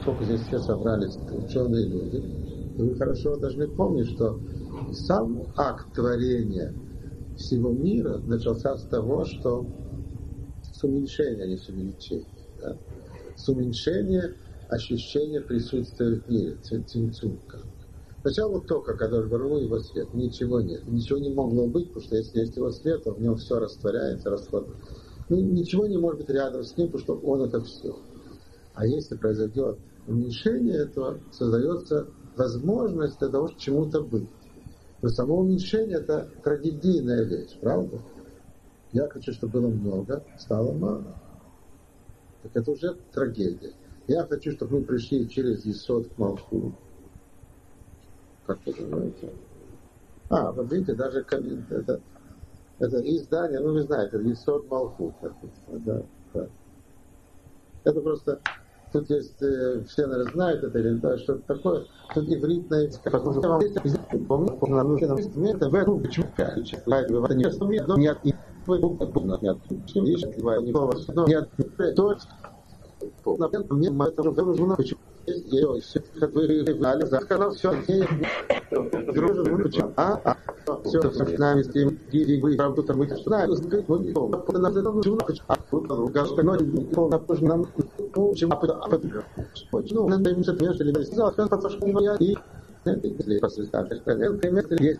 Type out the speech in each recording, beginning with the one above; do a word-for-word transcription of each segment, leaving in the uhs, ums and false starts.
поскольку здесь все собрались ученые люди, то вы хорошо должны помнить, что сам акт творения всего мира начался с того, что с уменьшения, а не с увеличения. Да? С уменьшения ощущения присутствия в мире, цинцум. Сначала вот только, когда Бару его свет, ничего нет. Ничего не могло быть, потому что если есть его свет, то в нем все растворяется, расходится. Ну, ничего не может быть рядом с ним, потому что он это все. А если произойдет уменьшение, то создается возможность для того, чтобы чему-то быть. Но само уменьшение — это трагедийная вещь, правда? Я хочу, чтобы было много, стало мало. Так это уже трагедия. Я хочу, чтобы мы пришли через Есод к Малху. Как вы понимаете? А, вот видите, даже это, это издание, ну вы знаете, Есод Малху. Да, да. Это просто, тут есть, все, наверное, знают это, или да, что-то такое, тут ивритное, потому что вам есть, помню, на нужном инструменте, в этом почему это не что нет, нет, и вы нет, нет, нет, то мне это уже нужно, почему ее все, как вы говорили, сказал, все, дружно, почему, а, а, все, все, с нами, с тем, гири, вы, правда, там, мы, что, знаете, сказать, мы, не помню, а, нам, почему, а, вот, гашка, но, напомню, нам, почему, а, почему, надо им что-то между, или, сказал, что он подсошел, не моя, и, если, посредственно, это есть,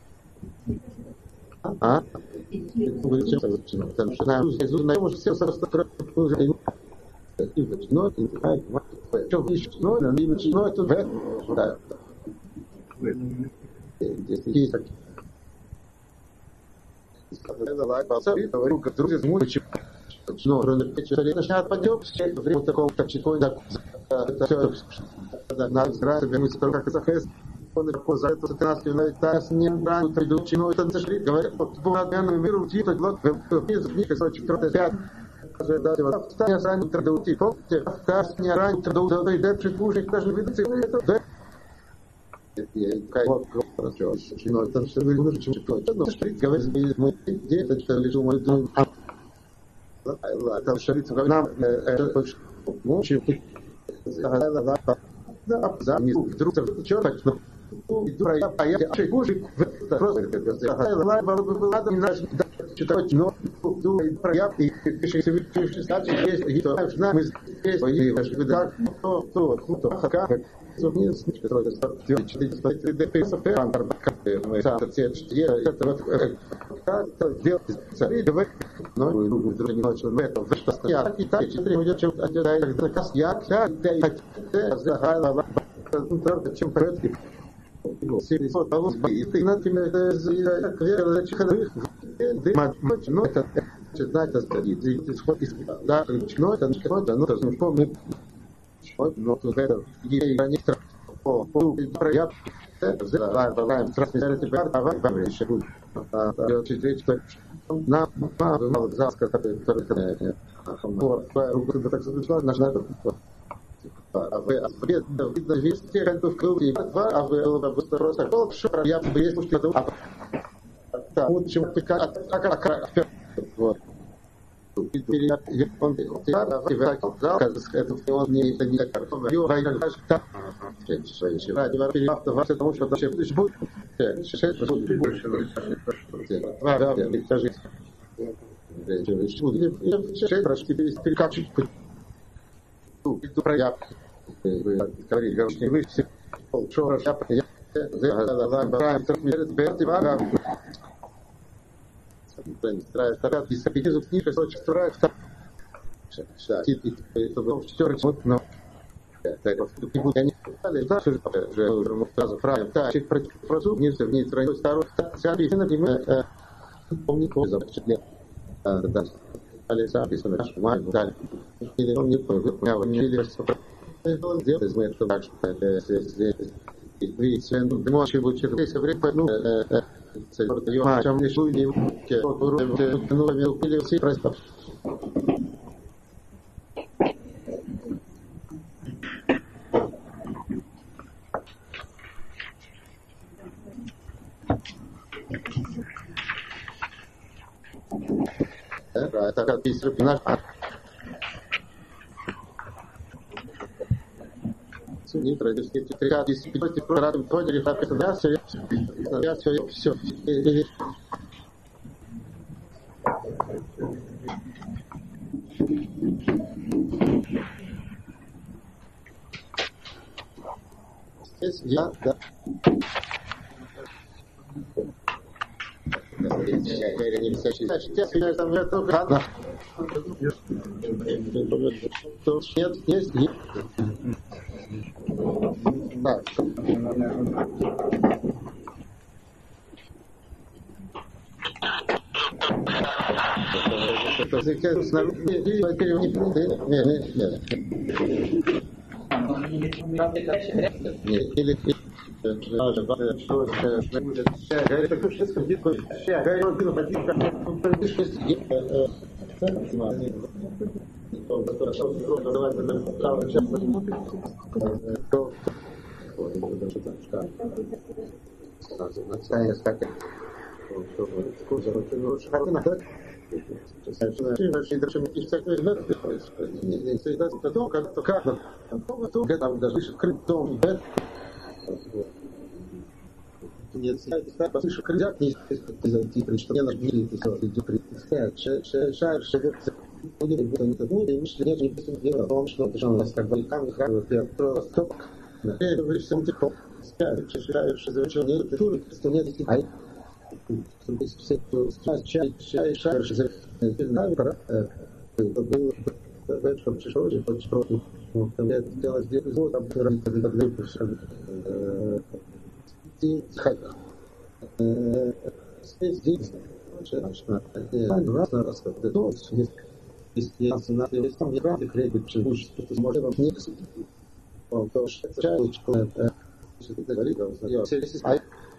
а, вы, чем, потому что, нам, знаем, уже все, просто, но что еще, но но это да. Здесь есть такие. Это лайк, говорю, как друзья, почему? Но начинает подъем, время такого так чего да. Это все надо сразу вернуться как захест. Он такой за это тринадцать на тас не бран придут, но это зашли, говорят, по богатому миру типа вот из них четвёртый пять да, вот стая ранит трудоути, помните, стая ранит трудоути, да, предпужник даже видите, это, да. Вот, хорошо, но это все вы нужно чего-то, но что говорит, мы где-то что лежу, мы думаем, а там шарится, нам, это, ну, чем ты, да, да, да, не вдруг, черт, дура, я, а я, чекушек, просто, ладно, было не наш, читать, но думаю, прояв, и пиши себе, кстати, есть, и то, мы здесь, и ваши выдачи, то, то, то, как, нет, который четыре четыре дпс пантер мы сам все четыре это вот как делать царь давай но в другой ночью в этом что я и так четыре идет чем отдает заказ я я я загала чем порядки сервис того и ты на тебе это как верно чиханы но это знать это стоит исход из да но это что-то ну это помню но тут это ей некоторые по по прояв за трансмиссия тебя давай вам еще будет а четыре что на на заска который вот по так сказать наш надо а вы видно видно везде как в клубе два а вы просто что я есть что да вот чем как вот он он не это не так его война так женщина ради варпилавта вас потому что вообще будет шесть больше да да скажи шесть раз теперь перекачивать ну и прояв говорили говорили вы все что раз я за за брать трансмиссия Стараюсь стараться из аппетизма книжка, сочек стараюсь так. И это было в четыре вот, но так вот не буду я не знаю, да, что же уже сразу правильно. Так, чек против не все вниз район второй, сами все например, помню, что за впечатление. Да, да. Алиса писано наш май, далее. Или он не понял, я вот не видел, что это сделать из этого так, что это здесь и вы все можете быть через время, ну, я чем не шуй, ну, ну, или все просто. Это как писать наш не традиции, тридцать, десять, пятьдесят, радом, поняли, как это, да, все, я все, все. Здесь я, да. Нет, есть, есть. Да. Или нет, я послышу, крылья не зайти, что мне надо не представить, шар, шевер, будет не то, и мышли нет, не дело, он что, что у нас как бы там храбрый, я просто это вы все типа спят, чешаешь, зачем не тур, что нет, ай, все чай, чай, шар, шевер, знаю, пора, был вечером чешой, почти просто, ну, там я сделал здесь, вот там хотя здесь здесь раз раз как то есть если нас на там не правда крепит преимущество то может вам не он то что это что говорит я все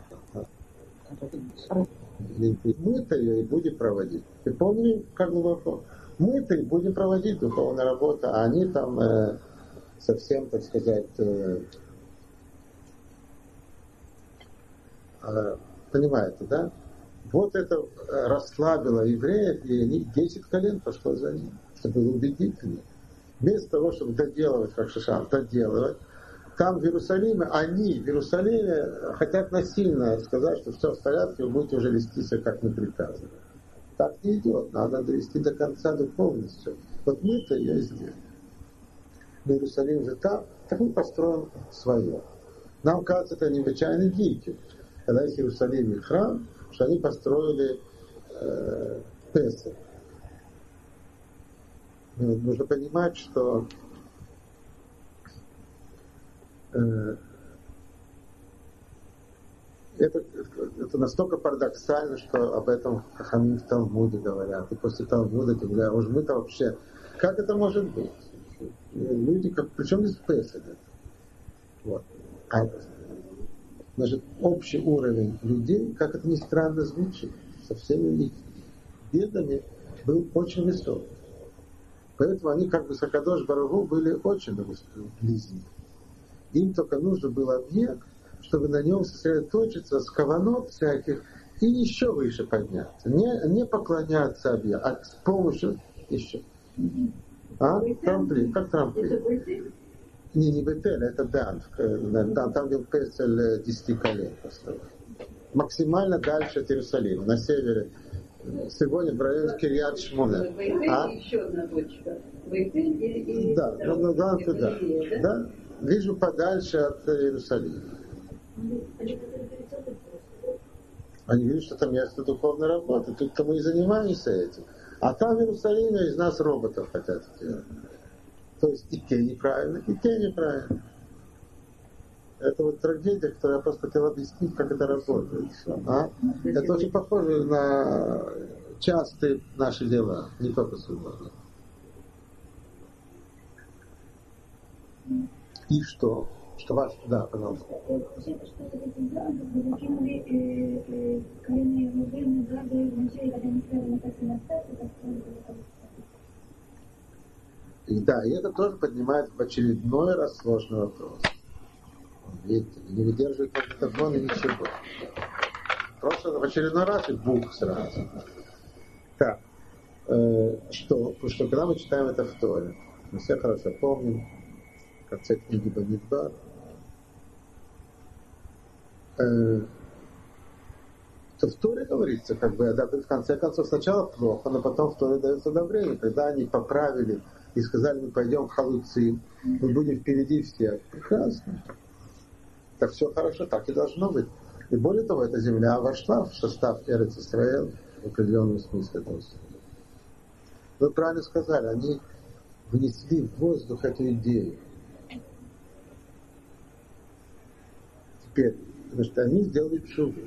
мы-то ее и будем проводить. Ты помни, как глубоко? Мы-то и будем проводить духовную работу, а они там э, совсем, так сказать, э, э, понимаете, да? Вот это расслабило евреев, и они десять колен пошло за ним. Это было убедительно. Вместо того, чтобы доделывать, как Шишан, доделывать, там в Иерусалиме, они в Иерусалиме хотят насильно сказать, что все в порядке, вы будете уже вести себя, как мы приказываем. Так не идет, надо довести до конца духовностью. Вот мы-то ее сделали. В Иерусалиме же там, так мы построим свое. Нам кажется, это необычайно диким. Когда есть в Иерусалиме храм, что они построили э, Песах. Нужно понимать, что э, это, это настолько парадоксально, что об этом хахамим в Талмуде говорят. И после Талмуда говорят, уж мы-то вообще... Как это может быть? Люди, как, причем здесь Песах. Вот. А, значит, общий уровень людей, как это ни странно звучит, со всеми их бедами был очень высок. Поэтому они, как бы с Акадош Барух Ху, были очень близки. Им только нужен был объект, чтобы на нем сосредоточиться с каванот всяких и еще выше подняться. Не, не поклоняться объекту, а с помощью еще. А? Трамплин. Как трамплин? Не, не Бетель, это Дан. Там, там был Песель десяти колен построен. Максимально дальше от Иерусалима, на севере. Сегодня в районе Кирьят Шмона. А? Еще одна точка. И... Да, да, да, туда. Да? Вижу подальше от Иерусалима. Они видят, что там место духовной работы. Тут-то мы и занимаемся этим. А там в Иерусалиме из нас роботов хотят сделать. То есть и те неправильно, и те неправильно. Это вот трагедия, которую я просто хотел объяснить, как это работает. А? Это очень похоже на частые наши дела, не только судьба. И что? Что ваш? Да, пожалуйста. И да, и это тоже поднимает в очередной раз сложный вопрос. Видите, не выдерживает магнитофон и ничего. Просто в очередной раз и бух сразу. Так, э, что, что когда мы читаем это в Торе, мы все хорошо помним, конце книги Бамидбар. Э, то в Торе говорится, как бы, да, в конце концов, сначала плохо, но потом в Торе дается одобрение. Когда они поправили и сказали, мы пойдем в Халуцим, мы будем впереди всех. Прекрасно. Так все хорошо, так и должно быть. И более того, эта земля вошла в состав Эрец Исраэль в определенном смысле этого слова. Вы правильно сказали, они внесли в воздух эту идею. Теперь, потому что они сделали чудо.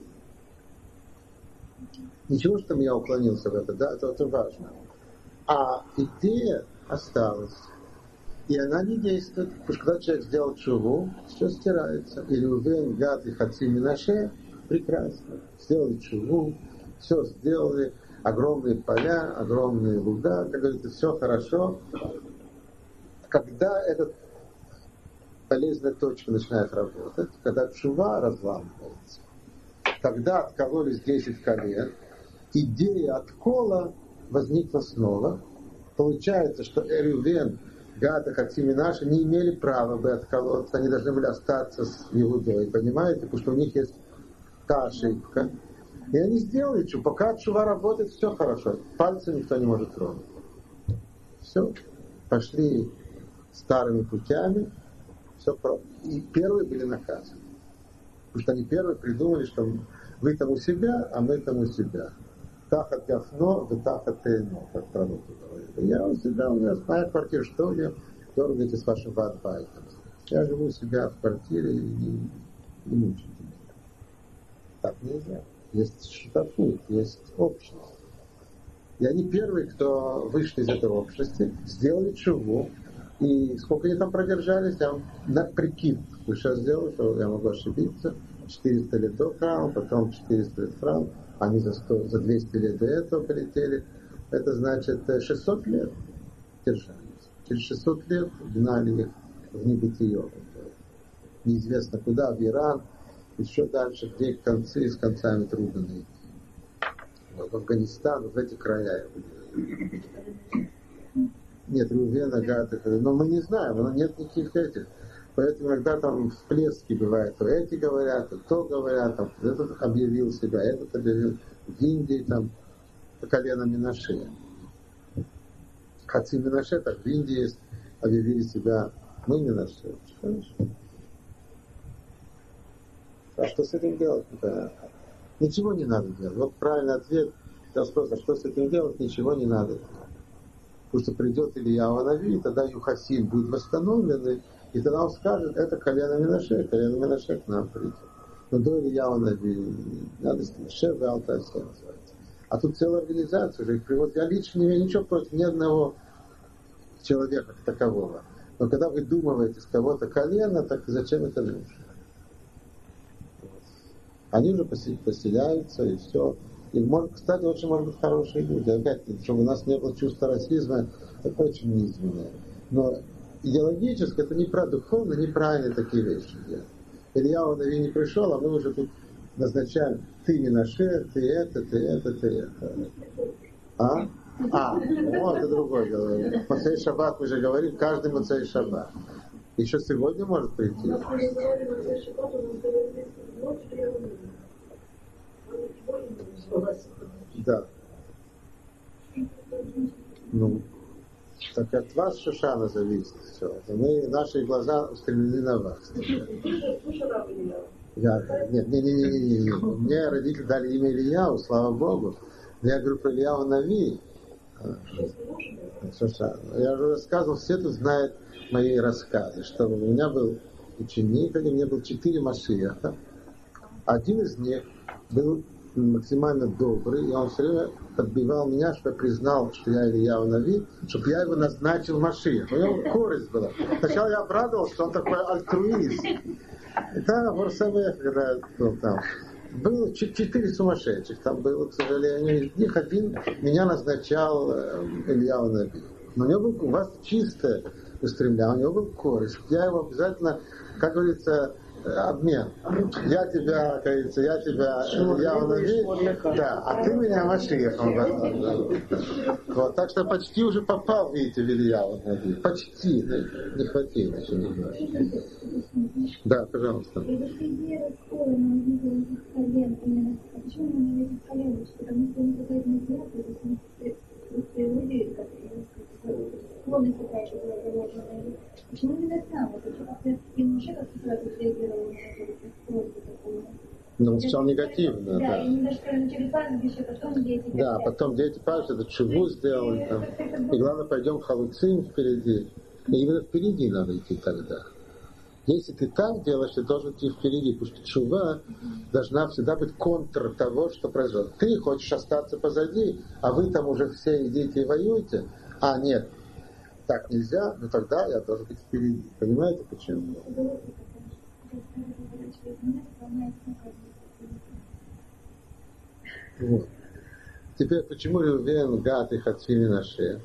Ничего, что я уклонился в это, да, это, это важно. А идея осталась. И она не действует. Потому что когда человек сделал чуву, все стирается. И Рувен, Гад и Хаци Минаше прекрасно. Сделали чуву, все сделали. Огромные поля, огромные луга, как говорится, все хорошо. Когда эта полезная точка начинает работать, когда чува разламывается, тогда откололись десять колен, идея откола возникла снова. Получается, что Рувен, Гад и Хаци Минаше не имели права бы отколоться, они должны были остаться с Иудой, понимаете? Потому что у них есть та ошибка. И они сделали чуву. Пока чува работает, все хорошо. Пальцы никто не может тронуть. Все. Пошли старыми путями. Все. И первые были наказаны. Потому что они первые придумали, что вы там у себя, а мы там у себя. Тахат гафно, вы тахат тейно, как пророки говорят. Я у себя, у меня моя квартира, что вы дергаете с вашим ватбайтом? Я живу у себя в квартире и не, не мучите меня. Так нельзя. Есть шутафут, есть общность. И они первые, кто вышли из этого общества, сделали чуву. И сколько они там продержались, я на прикид сейчас сделал, что я могу ошибиться. четыреста лет до храма, потом четыреста лет храма. Они за, сто, за двести лет до этого полетели. Это значит шестьсот лет держались. Через шестьсот лет гнали их в небытие. Неизвестно куда, в Иран. Еще дальше, где концы с концами трудно найти. В Афганистан, в эти края. Нет, Рувена, Гад, но мы не знаем, но нет никаких этих. Поэтому иногда там всплески бывают, то эти говорят, то, то говорят, там, этот объявил себя, этот объявил. В Индии там по колено Минаше. Хаци Минаше, так в Индии есть, объявили себя, мы Минаше. Хорошо. А что с этим делать? Да. Ничего не надо делать. Вот правильный ответ. Я спросил, что с этим делать? Ничего не надо делать. Потому что придет Ильяу Нави, и тогда Юхасим будет восстановленный, и тогда он скажет, это колено Минаше, колено Минаше к нам придет. Но до Ильяу Нави надо сказать, Шев и Алтайся называется. А тут целая организация уже их приводит. Я лично не имею ничего против ни одного человека как такового. Но когда вы думаете с кого-то колено, так зачем это нужно? Они уже поселяются, и все. И, может, кстати, очень, может быть, хорошие люди. Опять, чтобы у нас не было чувства расизма, это очень низменное. Но идеологически это неправильно, духовно неправильно такие вещи делать. Илья Нави не пришел, а мы уже тут назначаем, ты Минаше, ты это, ты это, ты это. А? А, вот это другое дело. Моцей Шаббат мы же говорим, каждый Моцей Шаббат. Еще сегодня может прийти. Да. Ну, так от вас, Шушана, зависит все. Мы, наши глаза устремлены на вас. Я, нет, не, не, не, не, не. Мне родители дали имя Ильяу, слава Богу. Я говорю про Ильяу Нави. Шушана. Я уже рассказывал, все тут знают мои рассказы, что у меня был ученик, у меня было четыре машиаха. Один из них был максимально добрый, и он все время подбивал меня, чтобы я признал, что я Ильяу Нави, чтобы я его назначил Машиах. У него корость была. Сначала я обрадовался, что он такой альтруист. Это Ворсавех, когда был там. Было четыре сумасшедших, там было, к сожалению, из них один меня назначал Ильяу Нави. Но у него был у вас чистое, устремлял, у него был кореш. Я его обязательно, как говорится, обмен. Я тебя, как говорится, я тебя явно вижу, да, а ты меня Машиахом. Вот, так что почти уже попал, видите, в Ильяу. Почти, да, не хватило еще немножко. Да, пожалуйста. Склонность какая-то была заложена. Почему именно там? Это как-то и мужик как-то реагировал на это такое. Ну, он сначала негативно. Да, да. и немножко начали падать, еще потом дети. Да, потом дети падают, это чуву сделали там. И главное, пойдем в халуцин впереди. И именно впереди надо идти тогда. Если ты так делаешь, ты должен идти впереди, потому что чува должна всегда быть контр того, что произойдет. Ты хочешь остаться позади, а вы там уже все идите и воюете. А, нет, так нельзя, но тогда я должен быть впереди. Понимаете, почему? Вот. Теперь, почему Рувен, Гад и Хацви Менаше?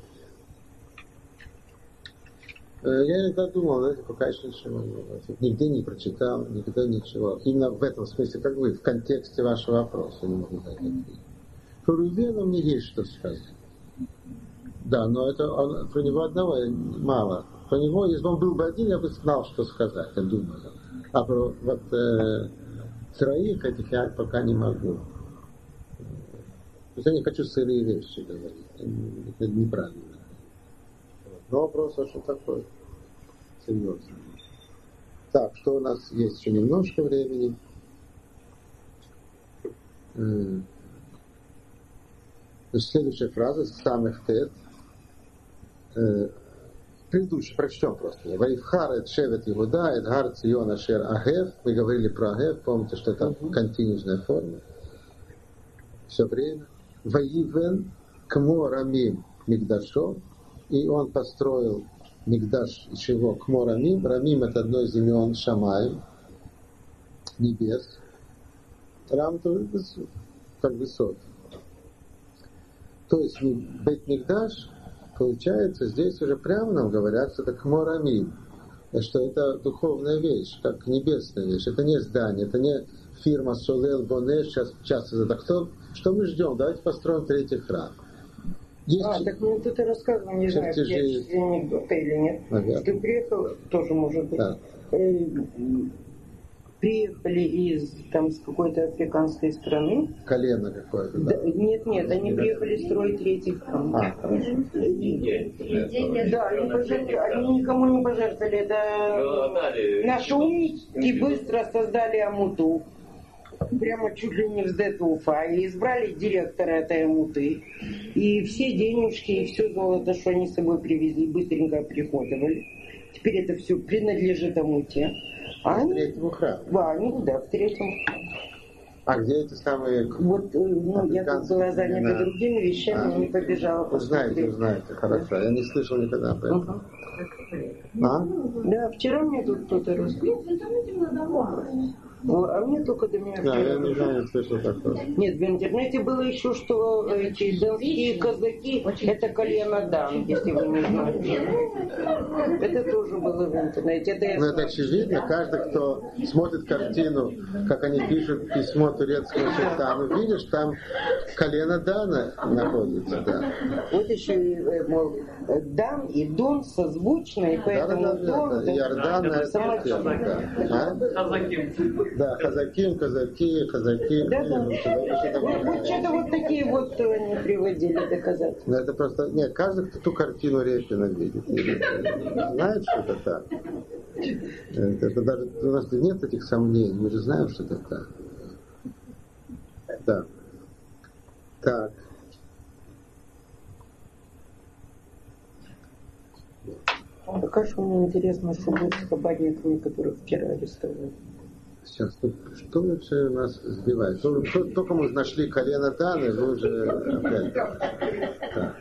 Я иногда думал, знаете, пока еще ничего не было. Нигде не прочитал, нигде ничего. Именно в этом смысле, как вы, в контексте вашего вопроса, не могу дать ответ. Про Рувена мне есть что сказать. Да, но это он, про него одного мало. Про него, если бы он был бы один, я бы знал, что сказать, я думаю. А про вот э, троих этих я пока не могу. То есть я не хочу сырые вещи говорить. Это неправильно. Но вопрос, а что такое? Серьезно. Так, что у нас есть еще немножко времени. Значит, следующая фраза, самых тет. Предыдущий, прочтем просто. Ваивхар эт шевет Иуда, эт гар цион ашер агев. Мы говорили про агев, помните, что это континуусная форма. Все время. Ваивен кмо рамим мигдашо. И он построил мигдаш, чего? Кмо рамим. Рамим это одно из имен Шамай, небес. Рам тоже как высот. То есть бейт мигдаш, получается, здесь уже прямо нам говорят, что это кмо рамим. Что это духовная вещь, как небесная вещь. Это не здание, это не фирма Солел Боне, сейчас часто это кто? Что мы ждем? Давайте построим третий храм. Есть... А, так мне кто-то рассказывал, не знаю, в качестве анекдота или нет. Наверное. Ты приехал, тоже может быть, да. э, приехали из там с какой-то африканской страны. Колено какое-то, да? да нет, нет, они приехали строить третий храм. А, хорошо. Да, они, пожертвовали, они никому не пожертвовали. Это наши умники быстро создали амуту. Прямо чуть ли не в Детуфа, и избрали директора этой амуты. И все денежки, и все золото, что они с собой привезли, быстренько приходовали. Теперь это все принадлежит амуте. А в третьем храме? Да, они, да, в третьем. А где эти самые... Вот, ну, я тут была занята да. другими вещами, а, не побежала. Вы знаете, знаете, хорошо. Я не слышал никогда об этом. Угу. А? Да, вчера мне тут кто-то рассказал. А мне только до меня... Да, я не знаю, слышал такое. Нет, в интернете было еще, что эти донские казаки, это колено Дан, если вы не знаете. Это тоже было в интернете. Это Но это очевидно, каждый, кто смотрит картину, как они пишут письмо турецкому султану, видишь, там колено Дана находится, да. Вот еще, мол, Дан и Дон созвучны, и поэтому да, да, да, Дон... Да, Иордан, это сама тема, да. Да, казаки, казаки, казаки. Да, да. Вот что-то вот такие вот они приводили доказательства. Ну, это просто... Нет, каждый, кто ту картину Репина видит, знает, что это так. Это, это даже... У нас нет этих сомнений, мы же знаем, что это так. Да. Так. Пока что мне интересно, что будет с кабанниками, которых вчера арестовали. Сейчас, что вообще нас сбивает? Только мы нашли колено Даны, вы уже опять... Так.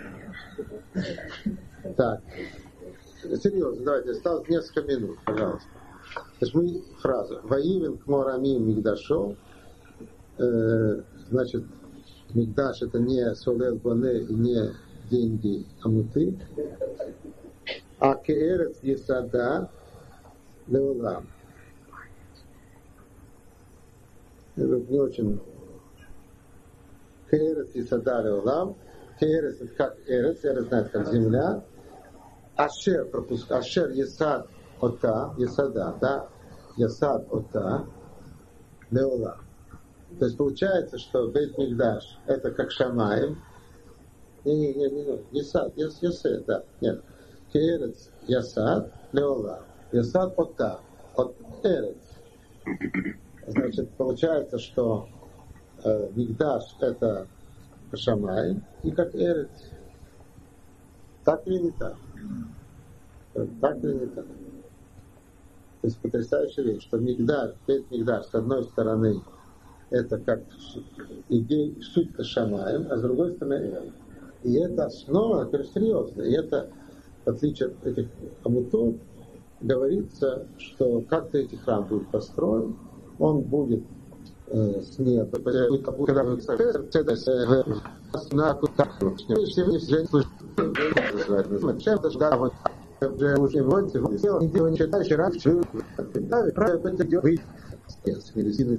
Так. Серьезно, давайте, осталось несколько минут, пожалуйста. Значит, мы фраза. Ваивен кмо рамим мигдашо. Э, значит, мигдаш это не солел боне и не деньги амуты. А кеэрец есада леолам. Это не очень... Кеэрец есада леолам. Кеэрец это как эрец, эрец знает как земля. Ашер пропуск, ашер есад ота, есада, да, есад ота леолам. То есть получается, что Бейт Микдаш это как Шамаим. Не, не, не, не, Ясад, яс, ясед, да, нет. Кеэрец, Ясад, Леола. Ясад ота, от Эрец. Значит, получается, что э, Микдаш это Шамаим и как Эрец. Так или не так? Так или не так? То есть потрясающая вещь, что Микдаш, Бейт Микдаш, с одной стороны, это как идея, суть-то Шамаем, а с другой стороны Эрец. И это основа, это серьезно. И это, в отличие от этих амутов, говорится, что как-то этот храм будет построен, он будет э, с неба, когда вы медицина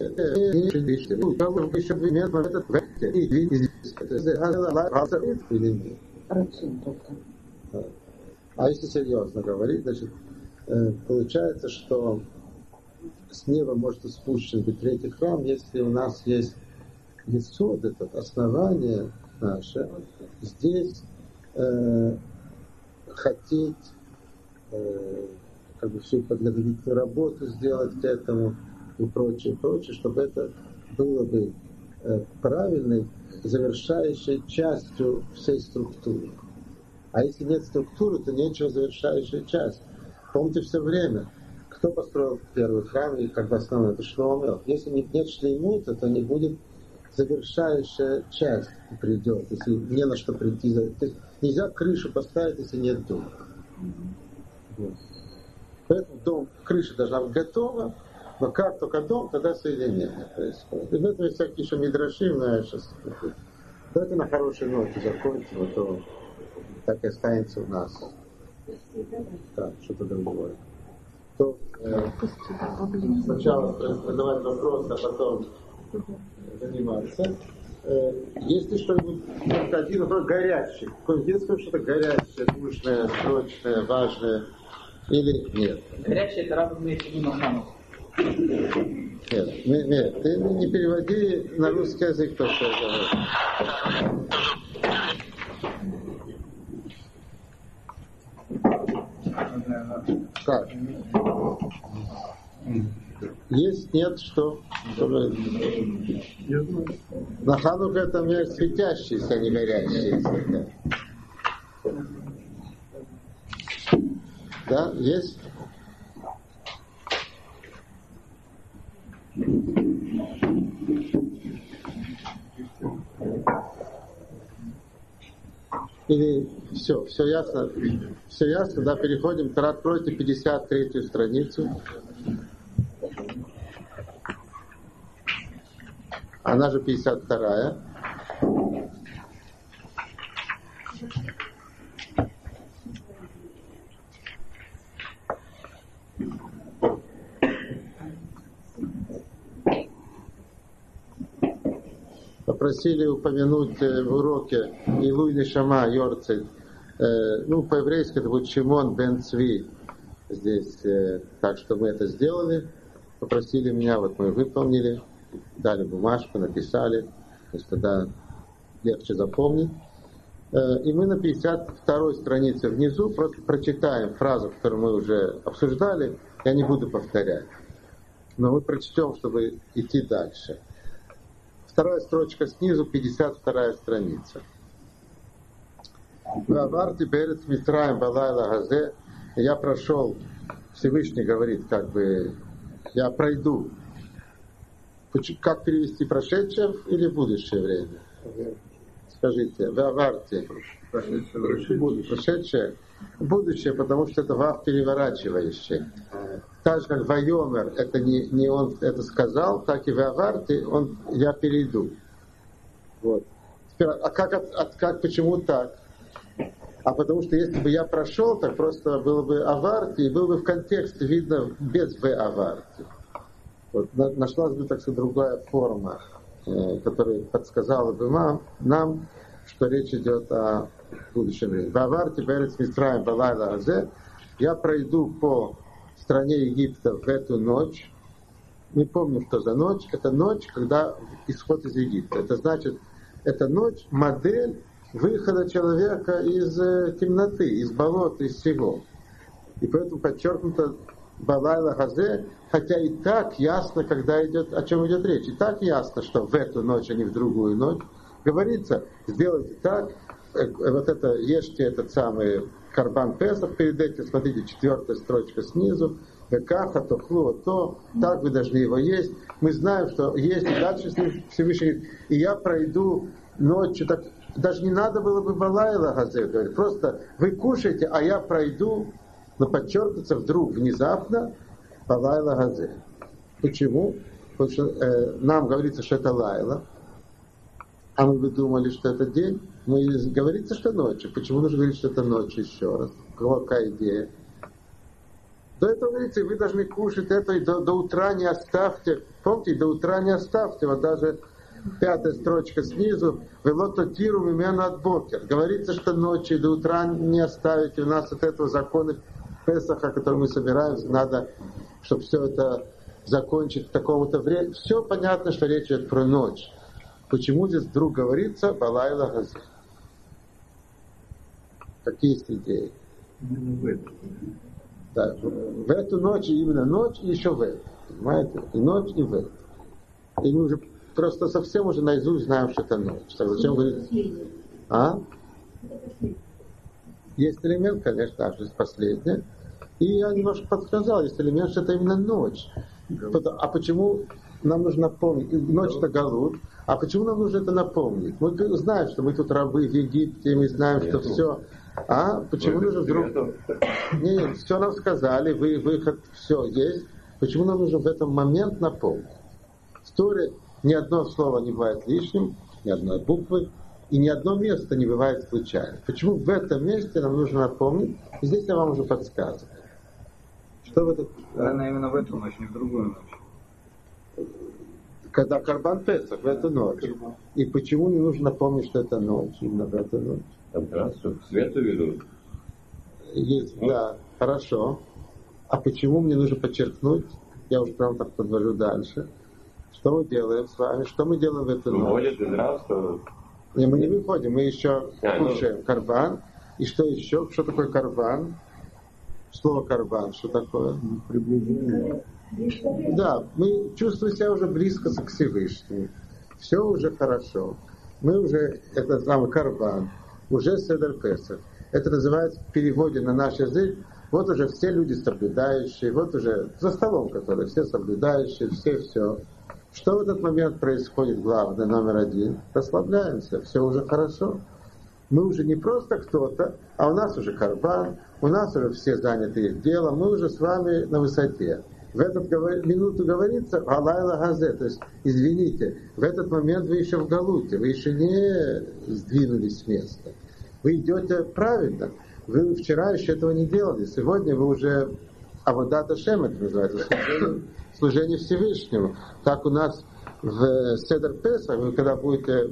А если серьезно говорить, значит, получается, что с неба может спущен быть третий храм, если у нас есть есод, это основание наше, здесь э, хотеть э, как бы всю подготовительную работу сделать к этому и прочее, прочее, чтобы это было бы э, правильной, завершающей частью всей структуры. А если нет структуры, то нечего завершающая часть. Помните все время, кто построил первый храм и как бы основной, это Шломо. Если нет шлеймута, то не будет завершающая часть придет, если не на что прийти. То есть нельзя крышу поставить, если нет дома. Вот. Поэтому дом, крыша должна быть готова, но как только дом, тогда соединение происходит. И в этом есть всякие еще мидраши, но я сейчас... Давайте на хорошей ноте закончим, а то так и останется у нас. Да, что-то другое. То, э, сначала задавать вопросы, а потом заниматься. Э, есть ли что-нибудь, только один вопрос горячий? Есть что-то горячее, нужное, срочное, важное? Или нет? Горячее это разум имеется в виду Хану. Нет, нет, нет, ты не переводи на русский язык то, что я говорю. Так. Есть, нет, что? Чтобы... На Ханука это есть светящиеся, а не горящиеся. Да, есть? Или все, все ясно? Все ясно, да, переходим. Откройте пятьдесят третью страницу. Она же пятьдесят вторая. Попросили упомянуть в уроке Илуй Нешама Йорцель. Э, ну, по-еврейски это будет Шимон бен Цви. Здесь, э, так что мы это сделали. Попросили меня, вот мы выполнили. Дали бумажку, написали. То есть тогда легче запомнить. Э, и мы на пятьдесят второй странице внизу просто прочитаем фразу, которую мы уже обсуждали. Я не буду повторять. Но мы прочтем, чтобы идти дальше. Вторая строчка снизу, пятьдесят вторая страница. Ваварти перец Митраем балайла газе. Я прошел, Всевышний говорит, как бы, я пройду. Как перевести прошедшее или будущее время? Скажите, Ваварти. Прошедшее. Будущее, потому что это вав переворачивающее. Так же, как Вайомер, это не, не он это сказал, так и Ваварти, он, я перейду. Вот. Теперь, а как, от, от, как, почему так? А потому что если бы я прошел, так просто было бы аварти, и было бы в контексте видно без в аварти. Вот, нашлась бы, так сказать, другая форма, э, которая подсказала бы нам, нам, что речь идет о будущем времени. В аварти берец Мицраим балайла азе, я пройду по стране Египта в эту ночь. Не помню, что за ночь. Это ночь, когда исход из Египта. Это значит, это ночь, модель выхода человека из э, темноты, из болота, из всего. И поэтому подчеркнуто балайла хазе, хотя и так ясно, когда идет, о чем идет речь. И так ясно, что в эту ночь, а не в другую ночь. Говорится, сделайте так, э, вот это, ешьте этот самый карбан Песах, перед этим, смотрите, четвертая строчка снизу, Векаха, то хлу, то, так вы должны его есть. Мы знаем, что есть, и дальше Всевышний говорит, и я пройду ночью, так даже не надо было бы балайла хазе, говорит, просто вы кушаете, а я пройду, но подчеркнется вдруг, внезапно, балайла хазе. Почему? Потому что э, нам говорится, что это лайла, а мы бы думали, что это день. Мы говорится, что ночью. Почему нужно говорить, что это ночью еще раз? Какая идея? До этого, говорится, вы должны кушать это, и до, до утра не оставьте. Помните, до утра не оставьте. Вот даже пятая строчка снизу. Велото тиру мимена от бокер. Говорится, что ночью до утра не оставите. У нас от этого закона Песаха, который мы собираем, надо, чтобы все это закончить к такому-то времени. Все понятно, что речь идет про ночь. Почему здесь вдруг говорится балайла хазе? Какие есть идеи? Да, в эту ночь, именно ночь, и еще в эту. Понимаете? И ночь, и в эту. И мы уже просто совсем уже наизусть знаем, что это ночь. Так зачем говорить? А? Есть элемент, конечно, аж из последнего. И я немножко подсказал, есть элемент, что это именно ночь. А почему нам нужно напомнить? Ночь это галут. А почему нам нужно это напомнить? Мы знаем, что мы тут рабы в Египте, мы знаем, что все. А почему нужно вдруг... Нет, все нам сказали, вы, выход, все есть. Почему нам нужно в этот момент напомнить? В Торе ни одно слово не бывает лишним, ни одной буквы, и ни одно место не бывает случайно. Почему в этом месте нам нужно напомнить? И здесь я вам уже подсказываю. Что в этот... Наверное, именно в эту ночь, не в другую ночь. Когда Карбан Песах, в эту ночь. И почему не нужно напомнить, что это ночь, именно в эту ночь? Там трансу к свету ведут. Есть, ну? Да, хорошо. А почему мне нужно подчеркнуть? Я уже прям так подвожу дальше. Что мы делаем с вами? Что мы делаем в эту ночь? Выводят из рабства. Не, мы не выходим, мы еще а, кушаем ну... карбан. И что еще? Что такое карбан? Слово карбан, что такое? Приближение. Да, мы чувствуем себя уже близко к Всевышнему. Все уже хорошо. Мы уже, это самый карбан, уже седер Песах. Это называется в переводе на наш язык. Вот уже все люди соблюдающие, вот уже за столом, которые все соблюдающие, все все. Что в этот момент происходит главное, номер один? Расслабляемся, все уже хорошо. Мы уже не просто кто-то, а у нас уже карбан, у нас уже все заняты их делом, мы уже с вами на высоте. В эту минуту говорится «Галайла газе», то есть, извините, в этот момент вы еще в галуте, вы еще не сдвинулись с места. Вы идете правильно. Вы вчера еще этого не делали. Сегодня вы уже аводат Ашем, это называется, служение, служение Всевышнему. Так у нас в Седер Песах, вы когда будете...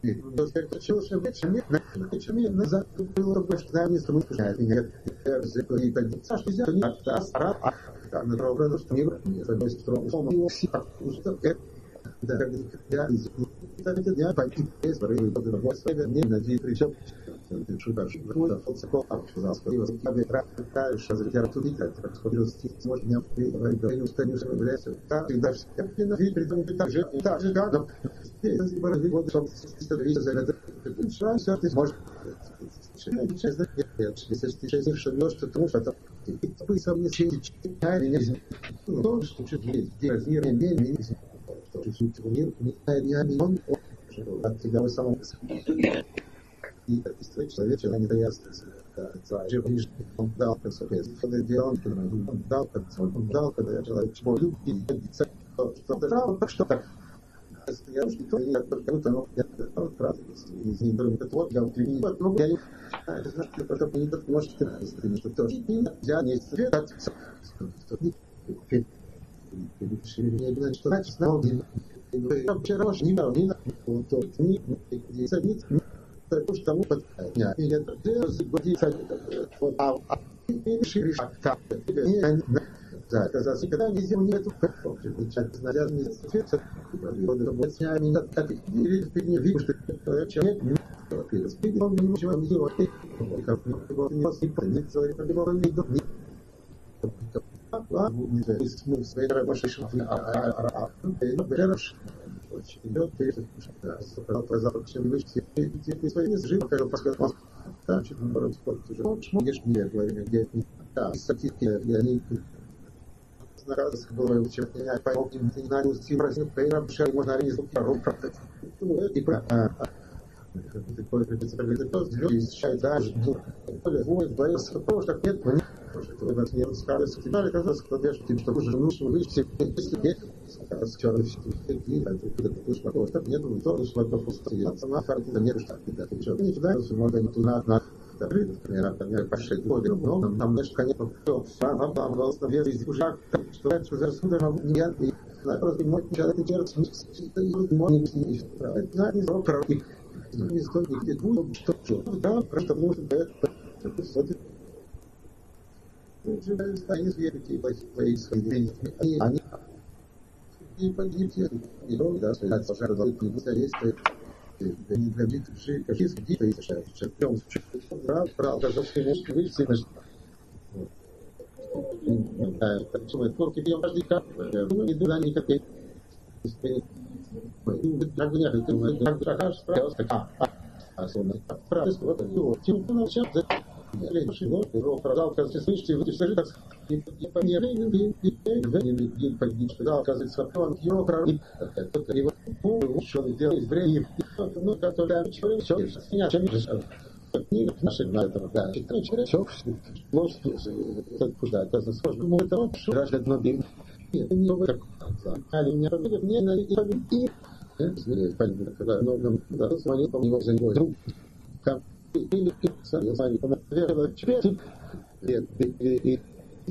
это человек, вечерами назад было больше, да, не струмно пускать меня. Я закрыли так, Саша, нельзя, не астара, а на правду, что не не забыть строго, что его все что это да, я из это я пойти из порывы под работой своей не надеюсь причем ты шутишь вот фотоскоп пожалуйста и вот тебе трактаешь за литературу так происходит может меня говорить что не является так и даже я на вид придумал так же так же как здесь бородой вот что стоит за это шанс ты можешь если ты сейчас шагнешь то потому что ты сам не читаешь не ну что чуть есть мир не менее что чуть мир не он от тебя самого и история человека не дается за живым он дал как соответственно делал он дал как он дал когда человек чего любит что так что так я уж не то я только но я правда из них беру этот вот я утренний но я не знаю что это не так может ты что тоже я не свет что не знаю что значит знал вчера не знал не то не не садить потому что тому подня и это годится вот а и ширишь так не да это за когда не сделал нету получается наверное не ответ вот вот я не так или не вижу что человек не спит он не может не делать как его не спит свои проблемы не до а не есть мы свои рабочие шафы а а а берешь идет перед да завтра вышки эти свои жив как поскольку да что мы бороться уже можешь мне говорить где да статистики они на раз было учить меня по опыту не надо символизм пейна шар можно реализовать рубка и про такой представитель то есть считает даже более вот боец потому что нет что это не сказать сказали казалось что даже тем что уже нужно выйти если нет сказали что и это тоже такого что нет то что это просто я сама фарта не что это еще не туда можно не туда на например, например, пошли годы, но там даже, конечно, все, сам, пожалуйста, вес из уже, что это за суда, я, и, просто мой человек, человек, мой, не знаю, не знаю, про их, не стоит нигде будет, что, что, да, просто может быть, это, они верите, свои, свои, они, они, и погибли, и, да, стоят, пожалуйста, не есть, не для битвы, какие какие-то есть чемпион, прав, прав, даже если выйти, значит, так что это только я каждый как, не туда никакие, так не это, так шагаш, справа, а, а, особенно, правда, вот это, тем начал, или машину, его продал, кажется, слышите, вы скажите, так, и по мере, и не погиб, сказал, оказывается, он его прорыв, это его, что он делает время, ну, который человек, все, меня, чем же, не наши на этом, да, читаю, все, ложь, куда, оказывается, сложно, ну, это он, что рождает ноги, нет, не так, али, не победит, не, и, и, понятно, когда много, да, звонил, по него за него друг, там, или сами сами наверное чуть и и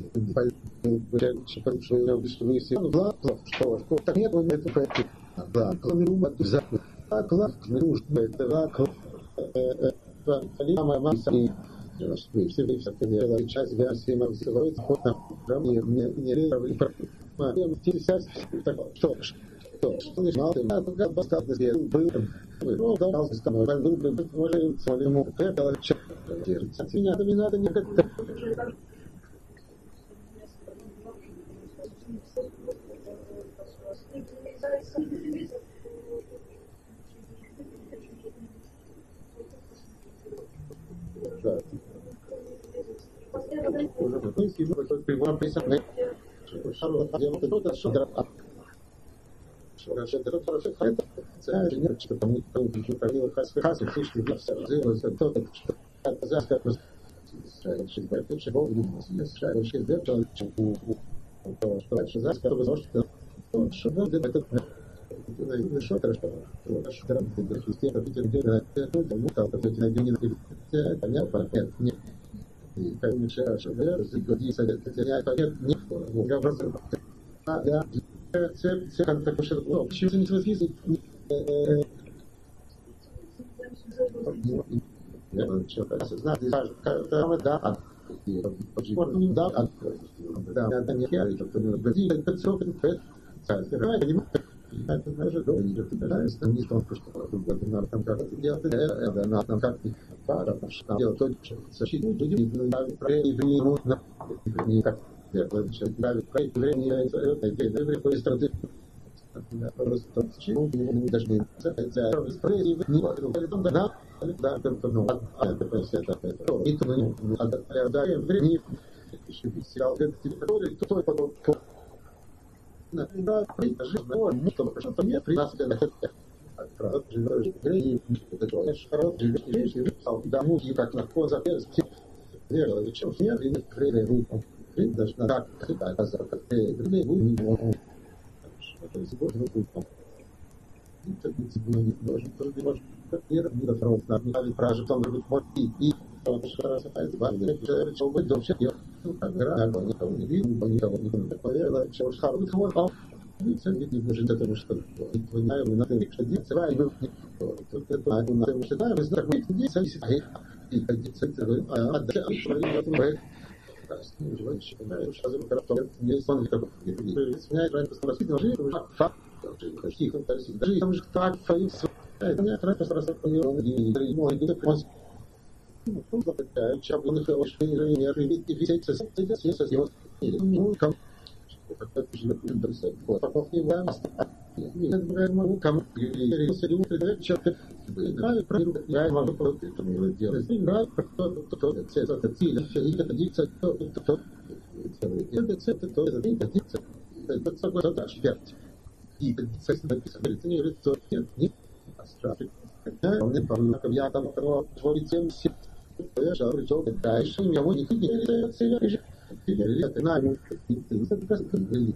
что вы все ну что что так нет он это проект да клумба за класс нужно это да мама мама и что все вы все делали часть версии магазинов там не не не сейчас так что что что не знал я только баскетбол был ну да он сказал был был может своему это держится меня не надо никак да уже потом сильно такой прибор присадный что я вот это что Хорошо, это хорошо, это инженер, что там никто не проверил, хасы, хасы, слышали, все, сделали, то, что это за как что это что был, что это что что что за как что что что это это что это что что там это система где это тому там это на день не понятно нет и конечно что я годится это я понятно нет я просто я все все как так что ну почему не развить Это даже до не разбирается, там не стал просто надо там как делать, это надо там как пара, там делать то, что защиту люди не нужно, не как делать, что правит проект времени, это идея, это происходит. Просто чего не должны это происходит не потом да да только ну это просто это и то не отдаем времени чтобы сериал который кто потом да, прикажи, но никто что-то нет, при нас это правда, живешь в грязи, это делаешь, хорошо, живешь, живешь, домой, и как наркоз, опять, верил, чем нет, и нет, крылья руку, даже на так, когда казар, как крылья руку, не могу, это всего руку, это не должен, только может, как вера, не дотрогнуть, надо не ставить прожить, он говорит, вот и, и, он раз опять звали, что будет, вообще, я, ну, как гора, никого не видно, никого не поверила, что уж хороший ход, а видите, не нужно этого, что понимаю, мы на том, что дети, а мы тут это, а на том, что да, мы знаем, мы дети, и дети, а да, что я думаю, раз, не живешь, понимаешь, что за картон, не сон как, извиняюсь, раньше спросить, но жизнь уже факт, тихо, даже там же так, фаис, это не раньше спросить, понял, и мой дух, ну, просто такая, чабу не хорошо, не не рыбит, и висеть со сидят, все со его, ну, ком, как живет, вот, попов не вам, не знаю, могу, кому, и все люди предают, что-то, играю, проигрываю, я могу просто это не делать, играю, кто, кто, это, это, цель, это дикция, кто, кто, это, это, то, это, дикция, это, такой задача, пять, и это дикция, написано, это не говорит, что нет, нет, страшно, я помню, как я там, творит семь, я же пришел, дальше никого не видели, это нами, это просто были,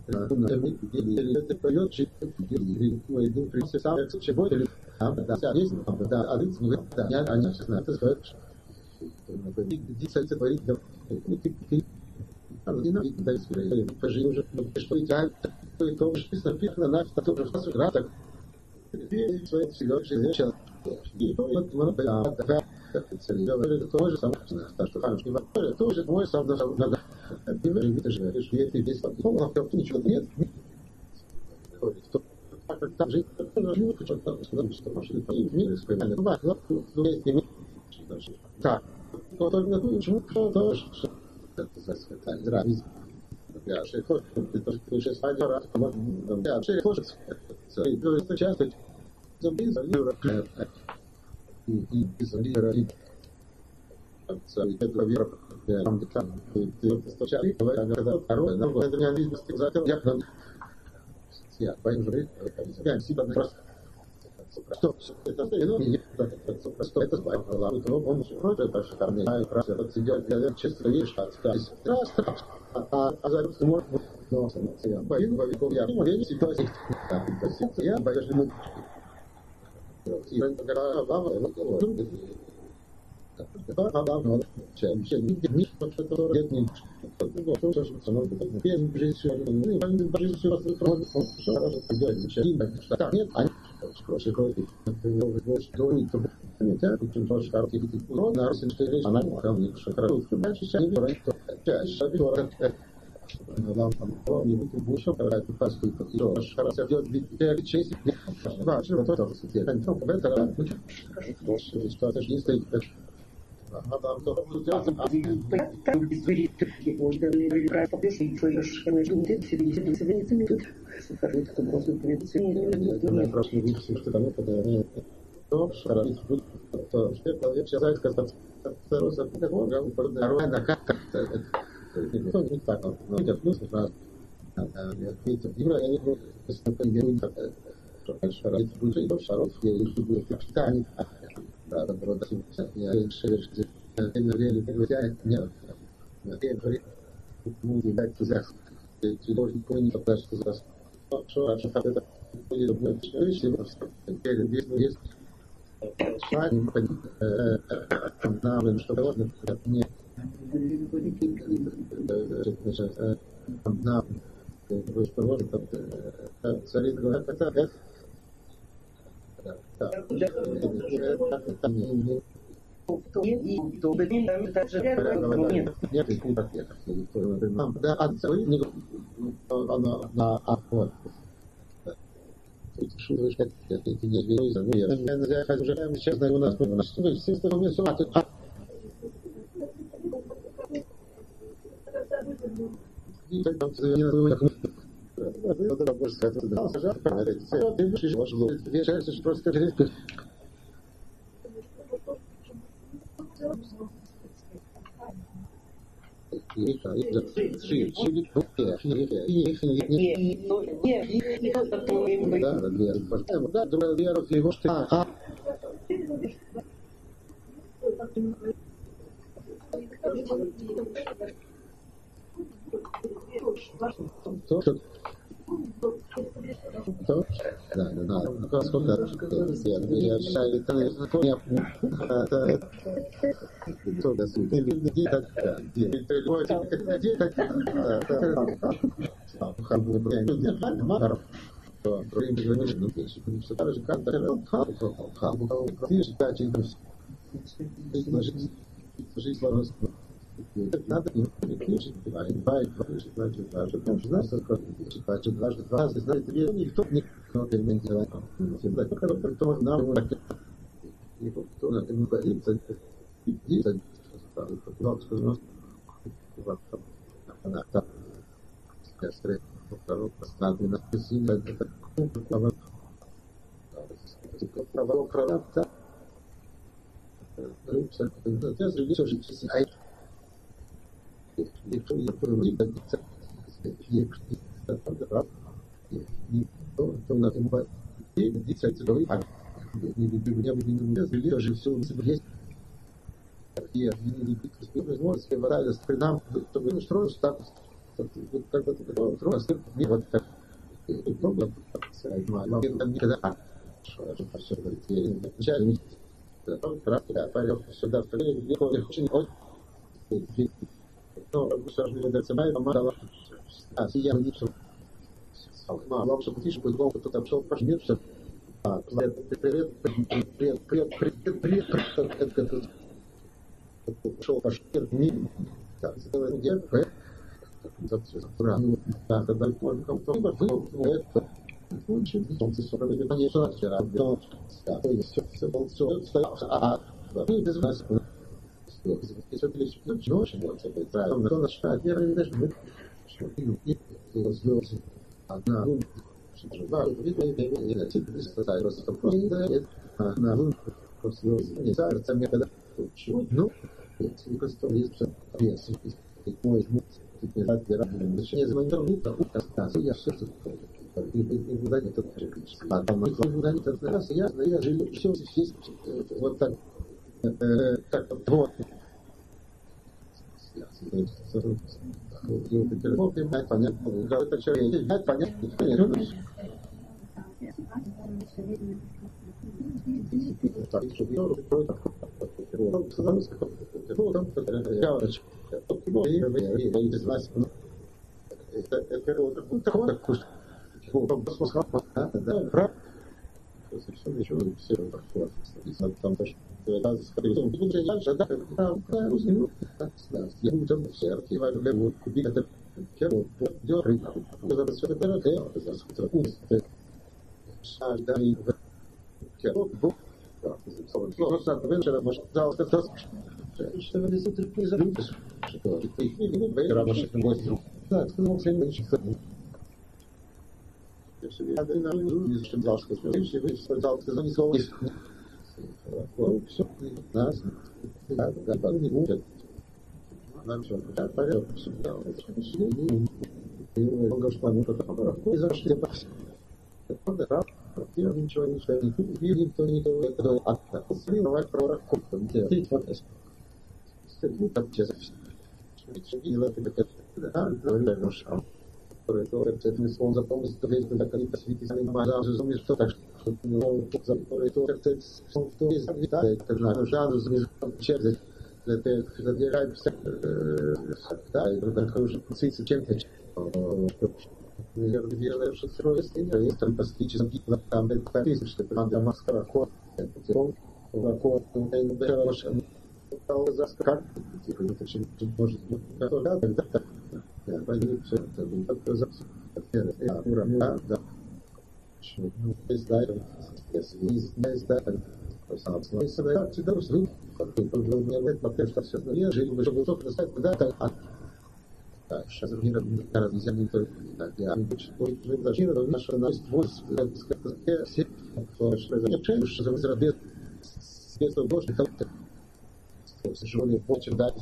это поет, мой дом присосал, чего ли, а да, есть, да, а ведь не да, я они все знают, что это дикция творит, да, ты ты не надо дать себе, пожи уже, что я то то что написано на что же раз раз так, и свои силы же и то вот мы да да это тоже самое, что хорошо, не вообще тоже мой сам даже надо. Ты видишь, что ты здесь потом, а ничего нет. Что так так жить, это живет, что-то что что машины по миру специально. Да, вот есть не так. Вот только ну почему то что это за специально здравие. Я же хочу, это тоже спадет раз, я вообще хочу. Это часто забыл, и и изолировать целый это вера там там ты стучали когда второе на вот это не английский затем я к я пойму я себя просто что это ну это просто это было то он же просто это шикарный а просто вот сидел я честно видишь что страшно а а за это может но я боюсь я не могу ситуации я боюсь и когда вам это давно чем чем не что-то нет не то что становится без жизни не без жизни просто что раз делать чем что нет они просто крови что не то не так чем то что карты но на русском она там что хорошо дальше не говорит что чаще нам там не будет больше какая-то пасту и то хорошо идет ведь честь да что то то это это что что это не стоит а там то там без двери вот говорили про попиши что я конечно не тебе себе себе себе не тут скажи что просто не просто не видишь что там это то что будет то что это сейчас сказать просто как он говорит про на как никто не так, но это плюс раз. Это игра, я не буду поступать так, что дальше будет и шаров, я их буду впитать. Да, да, да, я решил, что это реально говоря, нет. Я говорю, ну, не дать туда. Ты должен понять, что за что, что это будет будет вещи, теперь без без шаг, нам что должно не на расположен царит говорят это Сейчас у нас то, что то, да, да, да, сколько я считаю, это это то, да, суть. Где так, где где так, то время говоришь, ну, что даже как-то жизнь сложна. Надо не пишет, бывает, пишет, значит, даже, знаешь, что дважды два, знаете, никто не комментирует. Всегда, кто нам так, никто на это не боится. И за что сказано, она так, я скорее, второй, поставлена, сильно, это, право, право, право, так, я зависел, что ай, якщо є проводиться, якщо то то на тому і дійсно цікавий факт. Не люблю, я би не зрозумів, що все у себе є. Є, він не підписує зможуть співати з принам, то ви строїш статус. Вот когда ты такой строишь, ты вот так. И пробуй сказать, но я никогда что я все говорит, я не отвечаю, потом практика, парень сюда в коллеге, где очень очень no, myślę, że będę sobie pomagał. A, ja nie chcę. No, mam sobie też pod głową, to tam są patrz miejsce. A, привет, привет, привет, привет, привет, привет, привет. Пошел паш не. Так, сделай где? Зачем? Рано. Да, тогда только то, что это очень солнце сорок лет, не что вчера. Да, все, все, все, все. А, вы без нас. Если ты лишь ну чего же вот это правильно то наш первый даже мы что и сделать одна ну что да видно и на типа достаточно просто просто на ну просто не знаю там когда ну если просто есть если мой теперь от не звонил ну то остался я все и и куда не тот а там куда не тот раз я я жил все здесь вот так так вот телефон понимает понятно это что есть знать понятно так что я просто сказал что там я вот и без вас это это вот такой такой вот посмотрел да прав все еще все так там тоже да, скорее всего, буду я же да, да, ну, я буду все архивы, я буду купить это первый дёры, за все это это за что это а да и первый бог да, просто вечера может дал это что вы здесь тут не забудете что ты не будешь работать на гости да сказал всем что я себе адреналин не что дал что вы сказал что не слово все нас да да не будет нам что да порядок всегда и он говорит что мы это и за что это да я ничего не знаю и никто не говорит это акта сливать про ракку где ты вот это так честно что видела это да да хорошо который тоже это не сон за помощь то есть так они посвятили на базу разумеешь что так что ну за который то это сон то есть да это на жанр за через это задержать да и это уже тридцать чем-то Верно, что строится, есть там пластический, там это что там Москва, ход, это ход, как типа это может быть да тогда так я пойду все это будет запись я ура да ну есть да если есть да так собственно если да всегда вы как бы мне в этом пока что все я жил бы чтобы только сказать да так так сейчас не нельзя не только так я не хочу жить даже наша наша voice все что что за разработ средства божьих Сожженные почвы, да,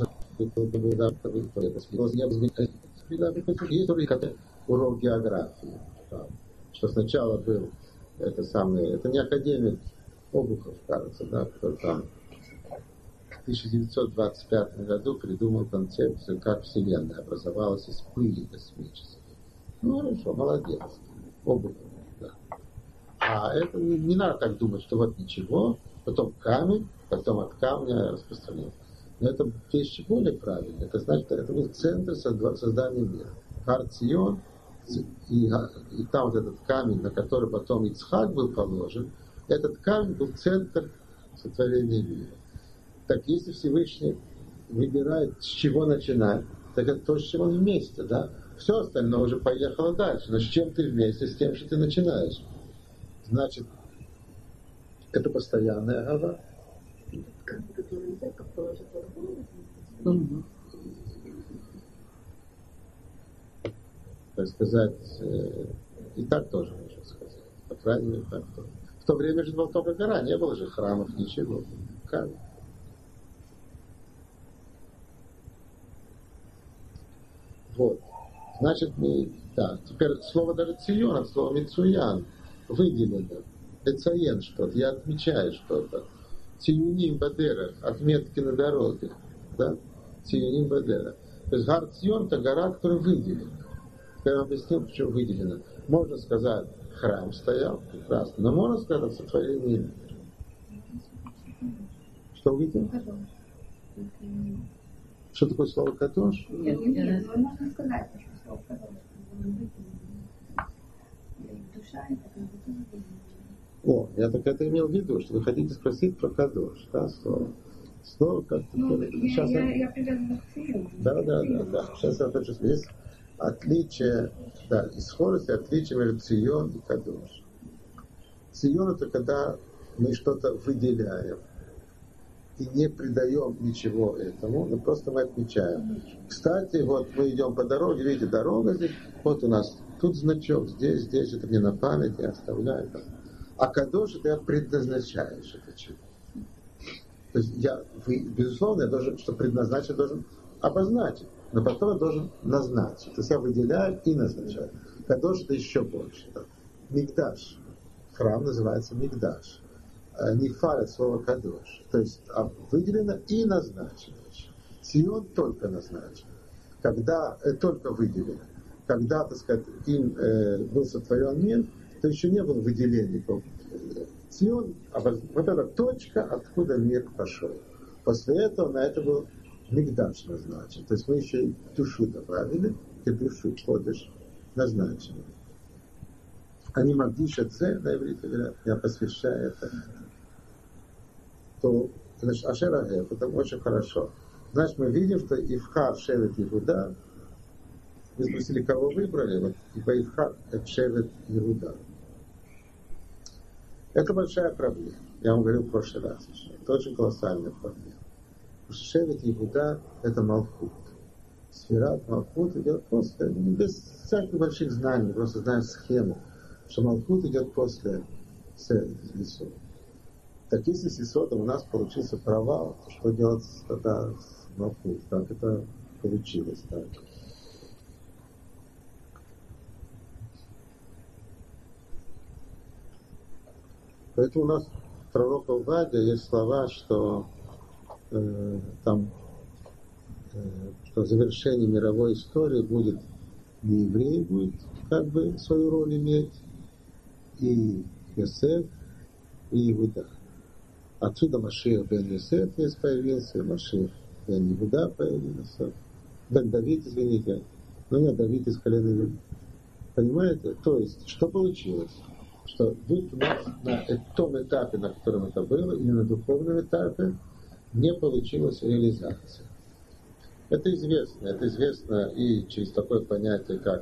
есть как урок географии, что сначала был это самый, это не академик Обухов, кажется, да, кто там в тысяча девятьсот двадцать пятом году придумал концепцию, как Вселенная образовалась из пыли космической. Ну хорошо, молодец, Обухов, да. А это не, не надо так думать, что вот ничего, потом камень, потом от камня распространение. Но это вещи более правильные. Это значит, это был центр создания мира. Хар-Цион, и, и там вот этот камень, на который потом Ицхак был положен, этот камень был центр сотворения мира. Так если Всевышний выбирает, с чего начинать, так это то, с чего он вместе, да? Все остальное уже поехало дальше. Но с чем ты вместе? С тем, что ты начинаешь. Значит, это постоянная гава. Который нельзя как положить в голову. Mm-hmm. Так сказать, э, и так тоже можно сказать. По крайней мере, так тоже. В то время же была только гора, не было же храмов, ничего. Как? Вот. Значит, мы... Так, теперь слово даже цион, от слова мицуян, выделено. Эцаен что-то, я отмечаю что-то. Циюним Бадера, отметки на дороге, да? Циюним Бадера. То есть Гар Цион — это гора, которая выделена. Я вам объяснил, почему выделена. Можно сказать, храм стоял, прекрасно, но можно сказать, сотворение мира. Что увидел? Что такое слово «кадош»? Нет, нет, но можно сказать, что слово «кадош». Душа — это как бы тоже выделена. О, я так это имел в виду, что вы хотите спросить про кадош, да, слово. Слово как-то... Ну, сейчас я, я, я, я привязана к циюну. Да, да, да, да. Сейчас я хочу сказать. Есть отличие, да, и скорость, и отличие между цион и кадош. Цион — это когда мы что-то выделяем и не придаем ничего этому, но просто мы отмечаем. Кстати, вот мы идем по дороге, видите, дорога здесь, вот у нас тут значок, здесь, здесь, это мне на память, я оставляю. А кадош — это я предназначаю это чего. То есть я, вы, безусловно, я должен, что предназначить, должен обозначить, но потом я должен назначить. То есть я выделяю и назначаю. Кадош — это еще больше. Да. Мигдаш. Храм называется Мигдаш. Не фалит слово кадош. То есть выделено и назначено. Цион только назначено. Когда э, только выделено. Когда, так сказать, им э, был сотворен мир, то еще не было выделений. Цион, вот эта точка, откуда мир пошел. После этого на это был Мигдаш назначен. То есть мы еще и душу добавили, и душу ходишь назначили. Они магдиша цель, на иврите говорят, я посвящаю это. То, значит, Ашерагев, это очень хорошо. Значит, мы видим, что Ивхар, Шевет, Иуда, вы спросили, кого выбрали, вот, ибо Ивхар, это Шевет, Иуда. Это большая проблема. Я вам говорил в прошлый раз еще. Это очень колоссальная проблема. Потому что Шевет Иуда — это Малхут. Сферат Малхут идет после, без всяких больших знаний, просто знаем схему, что Малхут идет после Сисода. Так если с Сисодом у нас получился провал, то что делать тогда с Малхут? Как это получилось? Так? Поэтому у нас в пророка Овадия есть слова, что э, там э, что в завершении мировой истории будет не еврей, будет как бы свою роль иметь, и Йосеф, и Иуда. Отсюда Машиах бен Йосеф здесь появился, Машиах бен Иуда появился, бен Давид, извините, но нет, Давид из колена Понимаете? То есть, что получилось? Что вот у нас на том этапе, на котором это было, или на духовном этапе, не получилась реализация. Это известно. Это известно и через такое понятие, как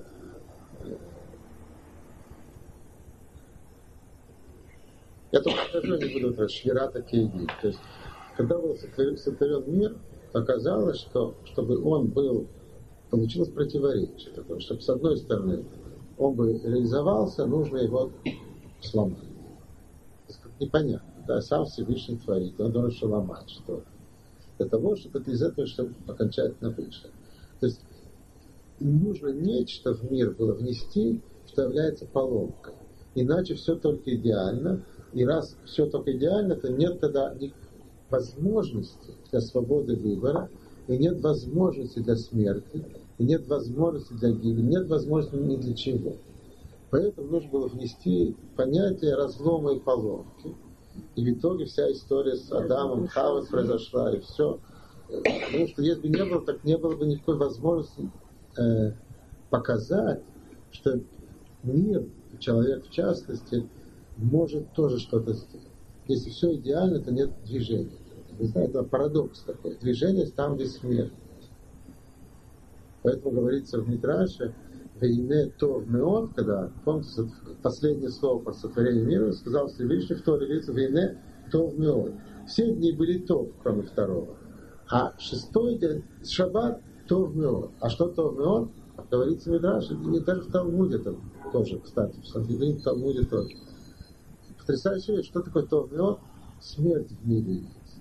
я только скажу, не буду это Швирата Кейди. То есть, когда был сотворен мир, оказалось, что чтобы он был, получилось противоречие. Такое, чтобы с одной стороны он бы реализовался, нужно его сломать. Непонятно. Да, сам Всевышний творит, он должен ломать что-то. Для того, чтобы это из этого чтобы окончательно вышло. То есть нужно нечто в мир было внести, что является поломкой. Иначе все только идеально. И раз все только идеально, то нет тогда ни возможности для свободы выбора, и нет возможности для смерти, и нет возможности для гибели, нет возможности ни для чего. Поэтому нужно было внести понятие разлома и поломки. И в итоге вся история с Адамом, Хавой произошла, и все. Потому что если бы не было, так не было бы никакой возможности э, показать, что мир, человек в частности, может тоже что-то сделать. Если все идеально, то нет движения. Вы знаете, это парадокс такой. Движение там, где смерть. Поэтому говорится в Мидраше, «Вейне тов меон», когда, помните, последнее слово про сотворение мира, сказал Всевышний в Торе, говорится, «Вейне тов меон». Все дни были тов, кроме второго. А шестой день, шаббат, тов меон. А что тов меон? Говорится в Мидраше, и даже в Талмуде там тоже, кстати, в Санхедрин, в Талмуде тоже. Потрясающая вещь, что такое тов меон? Смерть в мире есть.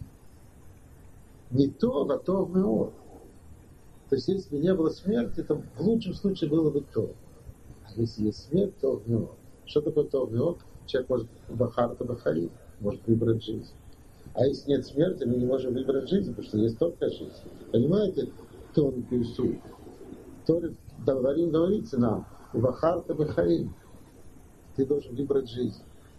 Не тов, а тов меон. То есть, если бы не было смерти, то в лучшем случае было бы то. А если есть смерть, то в него. Что такое то в него? Человек может бахарта бахари, может выбрать жизнь. А если нет смерти, мы не можем выбрать жизнь, потому что есть только жизнь. Понимаете, тонкую суть? Торе говорим, говорится нам, бахарта бахари. Ты должен выбрать жизнь.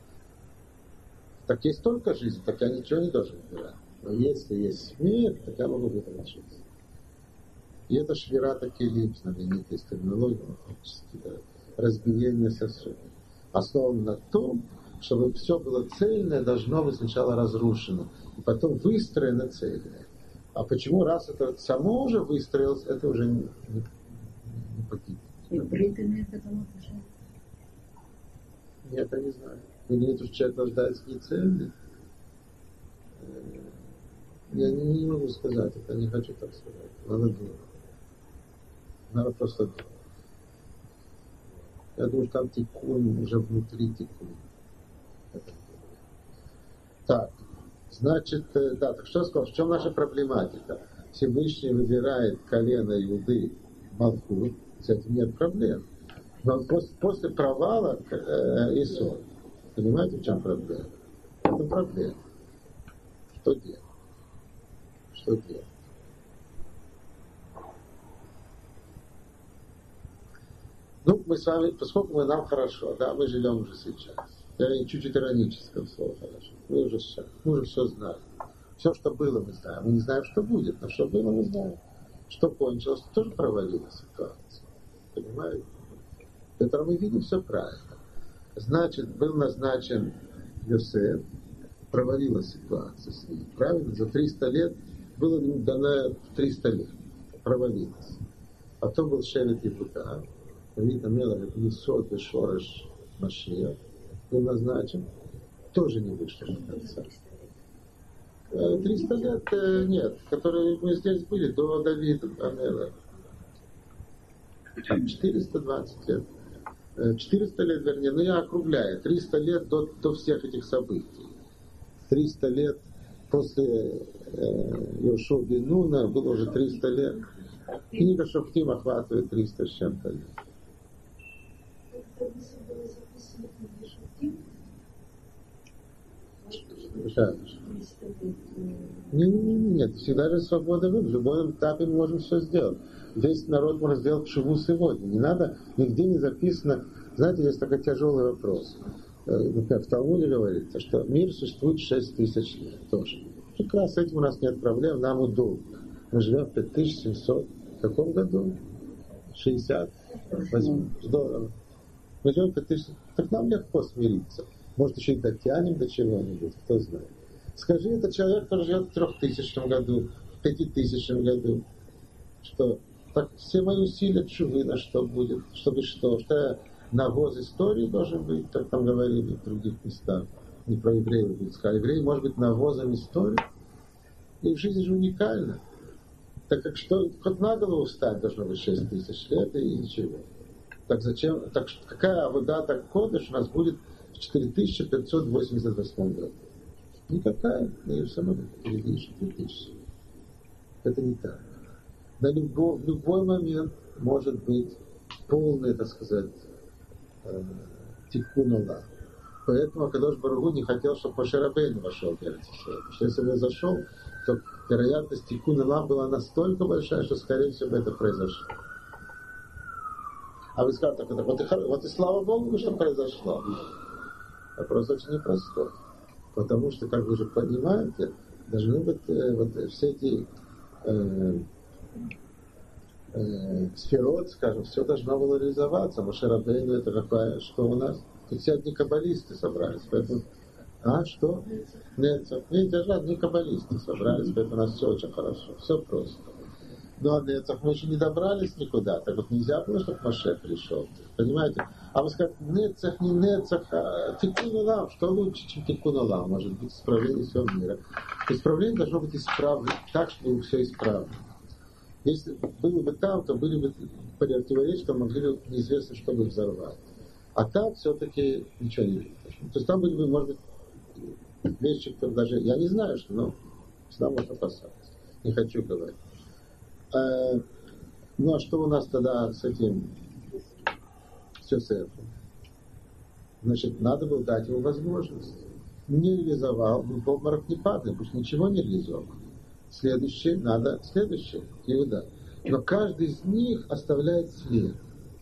Так есть только жизнь, так я ничего не должен выбирать. Но если есть смерть, так я могу выбрать жизнь. И это швирата келим, знаменитая терминология, разбиение сосудов. Основано на том, чтобы все было цельное, должно быть сначала разрушено, и потом выстроено цельное. А почему, раз это само уже выстроилось, это уже не, не, не погибнет. И бритвенные к этому отношения? Нет, я не знаю. Или нет, что человек рождается не цельный. Я не, не могу сказать, это не хочу так сказать. Надо думать. Надо просто думать. Я думаю, что там тикун, уже внутри тикун. Так, значит, да, так что я сказал, в чем наша проблематика? Всевышний выбирает колено Иуды Малхут, с этим нет проблем. Но после, после провала э, Исор, понимаете, в чем проблема? Это проблема. Что делать? Что делать? Ну, мы с вами, поскольку мы нам хорошо, да, мы живем уже сейчас. Я чуть-чуть ироническое слово хорошо. Мы уже сейчас, мы уже все знаем. Все, что было, мы знаем. Мы не знаем, что будет, но что было, мы знаем. Что кончилось, тоже провалилась ситуация. Понимаете? Поэтому мы видим все правильно. Значит, был назначен Йосеф, провалилась ситуация с ним. Правильно? За триста лет было дано триста лет. Провалилась. Потом был Шевет Иуда. Давид Амелах, Нисот и Шореш Машия, был назначен, тоже не вышло до конца. триста лет нет, которые мы здесь были до Давида Амелаха. четыреста двадцать лет. четыреста лет, вернее, ну я округляю, триста лет до, до всех этих событий. триста лет после э, Йошуа бен Нуна было уже триста лет. Книга Шофтим охватывает триста с чем-то лет. Да. Не, не, не, нет, всегда же свобода выбора. В любом этапе мы можем все сделать. Весь народ может сделать шиву сегодня. Не надо, нигде не записано. Знаете, есть такой тяжелый вопрос. Например, в Талмуде говорится, что мир существует шесть тысяч лет тоже. Прекрасно, с этим у нас нет проблем, нам удобно. Мы живем в пять тысяч семьсот в каком году? шестьдесят возьмем. Здорово. Возьмем, так, так нам легко смириться. Может, еще и дотянем до чего-нибудь, кто знает. Скажи, это человек, который живет в трехтысячном году, в пятитысячном году, что так все мои усилия чувы на что будет, чтобы что, что я навоз истории должен быть, как там говорили в других местах, не про евреев будет сказать, евреи может быть навозом истории. Их жизнь же уникальна. Так как что, хоть на голову встать должно быть шесть тысяч лет и ничего. Так зачем, так какая вода так кодыш у нас будет в четыре тысячи пятьсот восемьдесят восьмом году? Никакая, ее сама впереди четыре тысячи. Это не так. На любой, в любой момент может быть полный, так сказать, э, тиккун Олам. Поэтому Акадош Барух Ху не хотел, чтобы Моше Рабейну вошел в Эрец Исраэль. Потому что если бы он зашел, то вероятность тиккун Олам была настолько большая, что, скорее всего, это произошло. А вы скажете, так, вот, и, вот и слава Богу, что произошло. Вопрос очень непростой. Потому что, как вы же понимаете, должны быть э, вот, все эти э, э, сферот, скажем, все должно было реализоваться. Моше Рабейну это какая, что у нас? Тут все одни каббалисты собрались, поэтому... А, что? Нет, видите, одни каббалисты собрались, поэтому у нас все очень хорошо, все просто. Но Нецах мы еще не добрались никуда, так вот нельзя было, чтобы Моше пришел. Понимаете? А вы скажете, Нецах, не Нецах, а Тиккун Олам. Что лучше, чем Тиккун Олам? Может быть, исправление всего мира. Исправление должно быть исправлено так, чтобы все исправлено. Если было бы там, то были бы противоречия, то могли бы неизвестно, что бы взорвать. А там все-таки ничего не видно. То есть там были бы, может быть, вещи, которые даже... Я не знаю, что, но всегда можно опасаться. Не хочу говорить. Ну а что у нас тогда с этим, с Йосефом? Значит, надо было дать ему возможность. Не реализовал, ну, в обморок не падает, потому что ничего не реализовал. Следующее, надо, следующее, Иуда. Но каждый из них оставляет след.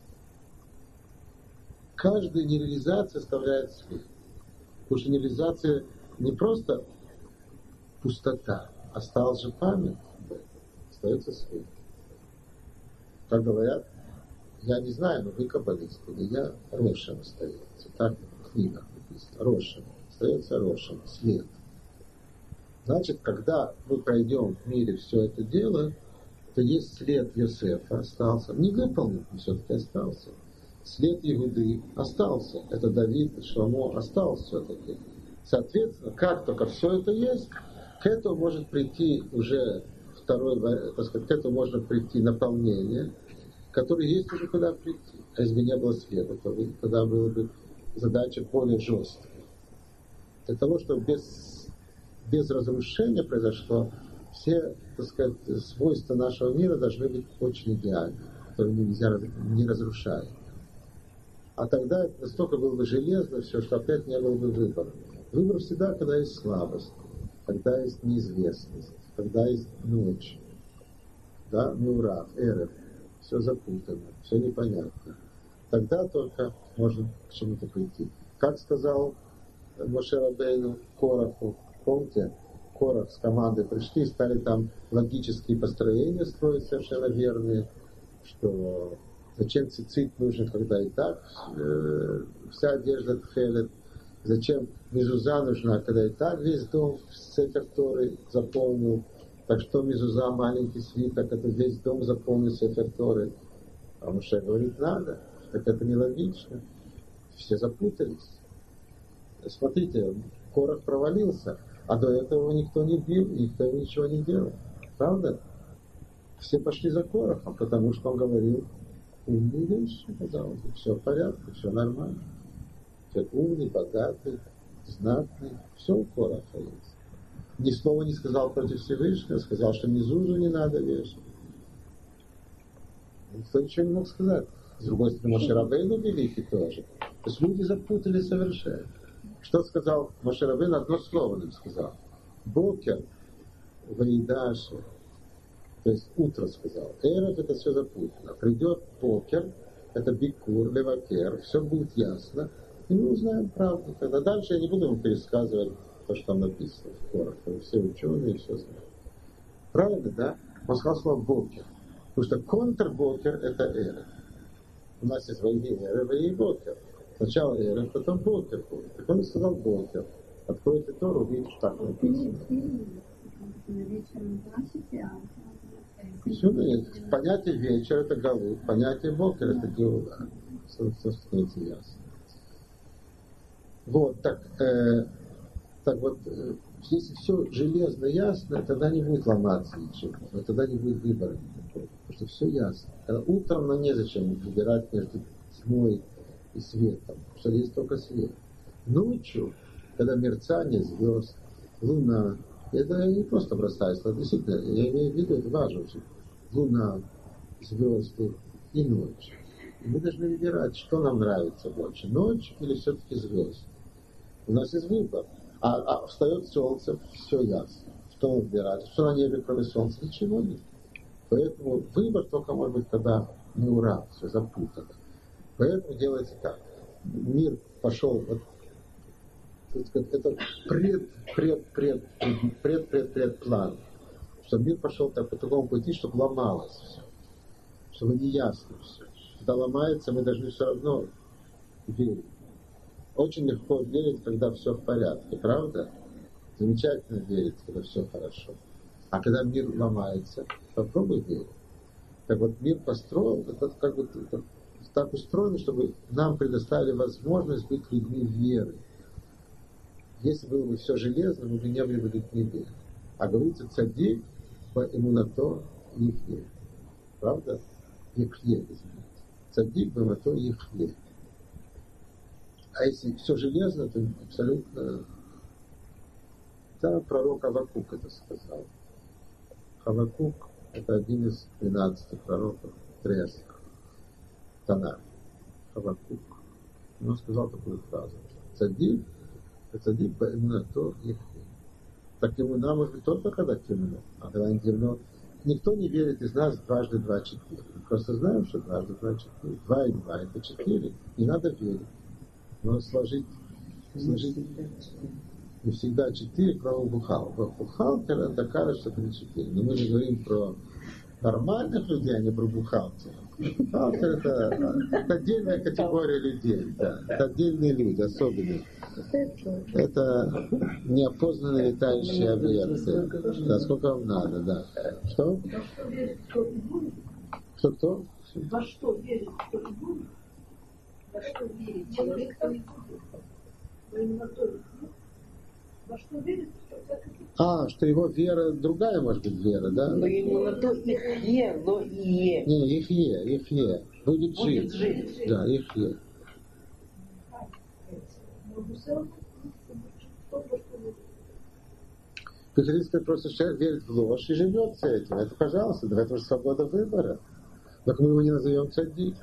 Каждая нереализация оставляет след. Потому что нереализация не просто пустота, осталась же память. Остается след. Как говорят, я не знаю, но вы каббалисты, и я Рошем остается. Так в книгах написано. Рошем. Остается Рошем. След. Значит, когда мы пройдем в мире все это дело, то есть след Йосефа остался. Не выполнен, но все-таки остался. След Иуды остался. Это Давид, Шломо остался все-таки. Соответственно, как только все это есть, к этому может прийти уже второй, так сказать, к этому можно прийти наполнение, которое есть уже куда прийти. А если бы не было следа, то тогда была бы задача более жесткая. Для того, чтобы без, без разрушения произошло, все, так сказать, свойства нашего мира должны быть очень идеальны, которые нельзя не разрушать. А тогда настолько было бы железно все, что опять не было бы выбора. Выбор всегда, когда есть слабость, когда есть неизвестность, когда есть ночь, да, мюрав, эрев, все запутано, все непонятно. Тогда только можно к чему-то прийти. Как сказал Моше Рабейну Кораху, помните, Корах с командой пришли, стали там логические построения строить совершенно верные, что зачем цицит нужен, когда и так э, вся одежда тхелет, зачем мезуза нужна, когда и так весь дом с Сефер Торы заполнил. Так что мезуза, маленький свиток, это весь дом заполнил Сефер Торы. А Моше говорит, надо. Так это нелогично. Все запутались. Смотрите, Корах провалился, а до этого никто не бил, никто ничего не делал. Правда? Все пошли за Корахом, потому что он говорил умные вещи, казалось бы. Все в порядке, все нормально. Все умный, богатый, знатный. Все у Кораха есть. Ни слова не сказал против Всевышнего, сказал, что мезузу не надо вешать. Никто ничего не мог сказать. С другой стороны, Моше Рабейну великий тоже. То есть люди запутали совершенно. Что сказал Моше Рабейну? Одно слово нам сказал. Бокер, Ваидаши. То есть утро сказал. Эрев это все запутано. Придет покер, это бикур, левакер, все будет ясно. И мы узнаем правду. Тогда дальше я не буду вам пересказывать то, что там написано в Корах. Все ученые все знают. Правильно, да? Он сказал слово бокер. Потому что контрбокер – это эра. У нас есть войне эра, войне бокер. Сначала эра, потом бокер. Так он сказал бокер. Откройте Тору, увидите, что так написано. Понятие вечер – это галут, понятие бокер – это геула. Собственно, это ясно. Вот, так, э, так вот, э, если все железно ясно, тогда не будет ломаться ничего, тогда не будет выбора никакого, потому что все ясно. Когда утром нам незачем выбирать между тьмой и светом, потому что есть только свет. Ночью, когда мерцание звезд, луна, это не просто бросается, это действительно, я имею в виду, это важно очень. Луна, звезды и ночь. И мы должны выбирать, что нам нравится больше, ночь или все-таки звезды. У нас есть выбор. А, а встает солнце, все ясно. Что мы выбираем? Что на небе, кроме солнца? Ничего нет. Поэтому выбор только может быть, когда не ура, все запутано. Поэтому делается так. Мир пошел, вот, это пред, пред, пред, пред, пред, пред план. Чтобы мир пошел так, по такому пути, чтобы ломалось все. Чтобы не ясно все. Когда ломается, мы должны все равно верить. Очень легко верить, когда все в порядке, правда? Замечательно верить, когда все хорошо. А когда мир ломается, попробуй верить. Так вот, мир построен, это как бы это так устроено, чтобы нам предоставили возможность быть людьми веры. Если было бы все железно, мы бы не были бы людьми веры. А говорится, цадик по иммунато ихе. Правда? Ихе, извините. Цадик по иммунато ихе. А если все железно, то абсолютно... Да, пророк Хавакук это сказал. Хавакук – это один из двенадцати пророков Тресах. Танах. Хавакук. Он сказал такую фразу. Цадик, цадик по иммунато ихе. Так иммуна может быть только когда темно. А когда не темно, никто не верит из нас дважды два четыре. Мы просто знаем, что дважды два четыре. Два и два это четыре. Не надо верить. Но сложить, сложить не всегда четыре, кроме бухгалтера. Бухгалтера это кажется, что это четыре. Но мы же говорим про нормальных людей, а не про бухгалтера. Бухгалтер это, это отдельная категория людей. Да. Это отдельные люди, особенные. Это неопознанные летающие объекты. Да, сколько вам надо, да. Что? Кто-кто? Во что верит, кто и будет? Во что верит человек, кто и будет? Во именно то, во что верит, что так и будет. А, что его вера другая, может быть, вера, да? Но именно то их е, но и е. Не, их е, их е. Будет, Будет жить. жить. Да, их е. Вы хотите сказать, просто человек верит в ложь и живет с этим. Это, пожалуйста, да, это же свобода выбора. Только мы его не назовем цадик.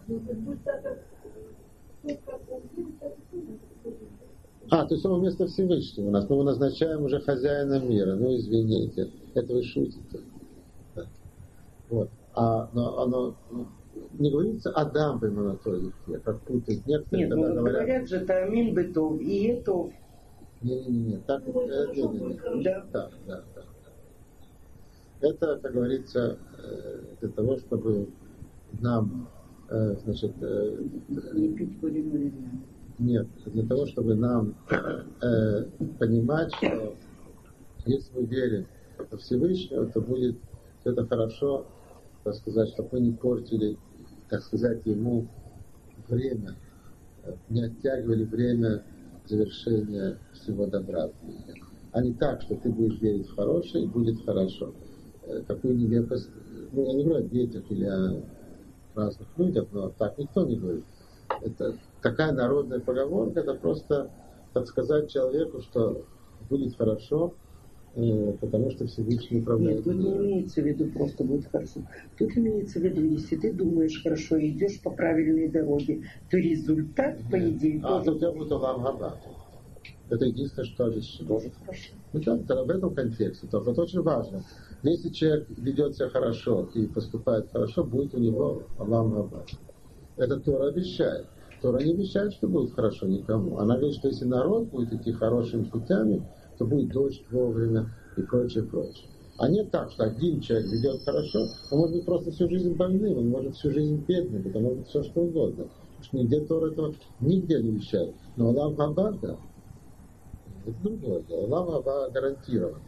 А, то есть он вместо Всевышнего у нас. Мы его назначаем уже хозяином мира. Ну, извините, это вы шутите. Да. Вот. А, но оно не говорится Адам бы на то языке, как путает некоторые, Нет, когда ну говорят... говорят же, Тамин бытов и етов. Не-не-не, так, э, не, не, не. Да. Да, да, да. Это, как говорится, для того, чтобы нам, значит, Не пить будем или нет, для того, чтобы нам э, понимать, что если мы верим во Всевышнего, то будет это хорошо, так сказать, чтобы мы не портили, так сказать, ему время, не оттягивали время завершения всего добра в мире. А не так, что ты будешь верить в хорошее и будет хорошо. Какую нелепость, ну я не говорю о детях или о разных людях, но так никто не говорит. Это такая народная поговорка, это просто подсказать человеку, что будет хорошо, э, потому что Всевышний управляет. Нет, тут не имеется в виду просто будет хорошо. Тут имеется в виду, если ты думаешь хорошо и идешь по правильной дороге, то результат, по идее, А, тоже... то у тебя будет Олам Хаба. Это единственное, что обещано. Тоже хорошо. Ну да, это в этом контексте. Только это очень важно. Если человек ведет себя хорошо и поступает хорошо, будет у него Олам Хаба. Это Тора обещает. Тора не обещает, что будет хорошо никому. Она говорит, что если народ будет идти хорошими путями, то будет дождь вовремя и прочее, прочее. А не так, что один человек ведет хорошо, он может быть просто всю жизнь больным, он может всю жизнь бедным, это может быть все что угодно. Потому что нигде Тора этого нигде не вещает. Но Олам Хаба, да, это другое дело. Олам Хаба гарантирован.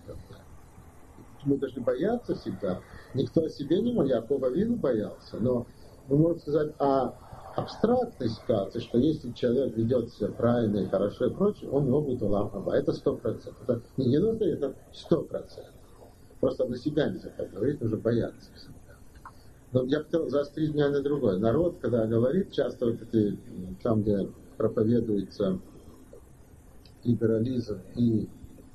Мы должны бояться всегда. Никто о себе не может, Яков Авину боялся, но мы можем сказать о абстрактной ситуации, что если человек ведет себя правильно и хорошо и прочее, он его будет Олам Хаба. Это сто процентов. Это не девяносто, это сто процентов. Просто на себя нельзя так говорить, нужно бояться всегда. Но я хотел заострить внимание на другое. Народ, когда говорит, часто вот эти, там, где проповедуется либерализм и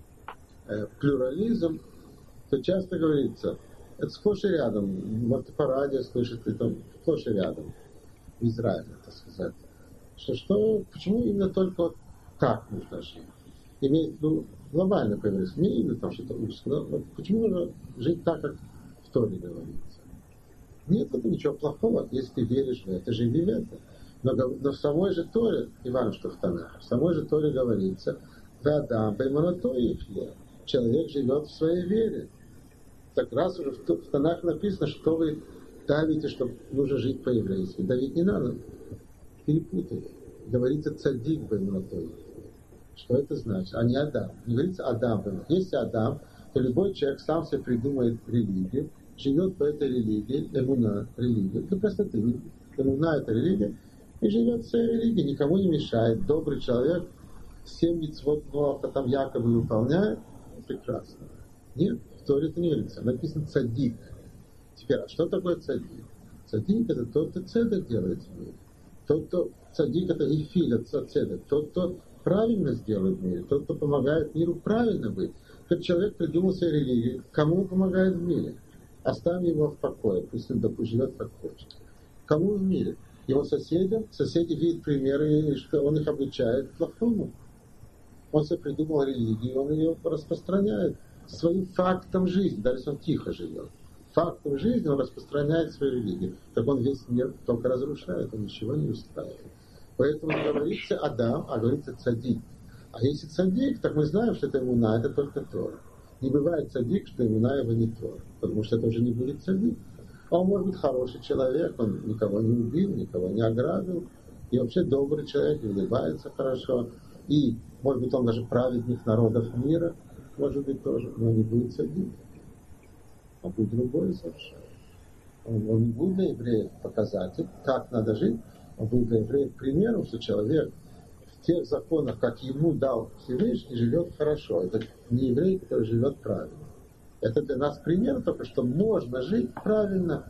э, плюрализм, то часто говорится, это сплошь и рядом, может, по радио слышите, это сплошь и рядом, в Израиле, так сказать. Что, что, почему именно только вот так нужно жить? Имеет, ну, глобально появилось, не именно там что-то узкое, но вот почему нужно жить так, как в Торе говорится? Нет в этом ничего плохого, если ты веришь в это, живи в это. Но, но в самой же Торе, Иван, что в Танахе, в самой же Торе говорится, «Вадам байманатой человек живет в своей вере». Так раз уже в, в Танахе написано, что вы давите, что нужно жить по-еврейски. Давить не надо, перепутать. Говорится «цадик байманатой». Что это значит? А не Адам. Не говорится Адам. Если Адам, то любой человек сам себе придумает религию, живет по этой религии, эмуна религия, для простоты. Эмуна это религия, и живет в своей религии, никому не мешает. Добрый человек, семь мицвот Ноаха там якобы выполняет, прекрасно. Нет, в Торе это не говорится. Написано цадик. Теперь, а что такое цадик? Цадик это тот, кто цедек делает в мире. Тот, кто цадик это ифиль, это цедек. Тот, кто правильно сделает в мире, тот, кто помогает миру правильно быть. Как человек придумал себе религию, кому он помогает в мире? Оставь его в покое, пусть он живет как хочет. Кому в мире? Его соседям? Соседи видят примеры, что он их обучает плохому. Он себе придумал религию, он ее распространяет своим фактом жизни, даже если он тихо живет. Фактом жизни он распространяет свою религию. Так он весь мир только разрушает, он ничего не устраивает. Поэтому не говорится Адам, а говорится цадик. А если цадик, так мы знаем, что это эмуна, это только Тора. Не бывает цадик, что эмуна его не Тора. Потому что это уже не будет цадик. А он может быть хороший человек, он никого не убил, никого не ограбил. И вообще добрый человек, и улыбается хорошо. И, может быть, он даже праведник народов мира, может быть, тоже, но не будет цадик. Он будет другой совершенно. Он, он не будет для евреев показатель, как надо жить. Он будет для евреев примером, что человек в тех законах, как ему дал Всевышний, живет хорошо. Это не еврей, который живет правильно. Это для нас пример только, что можно жить правильно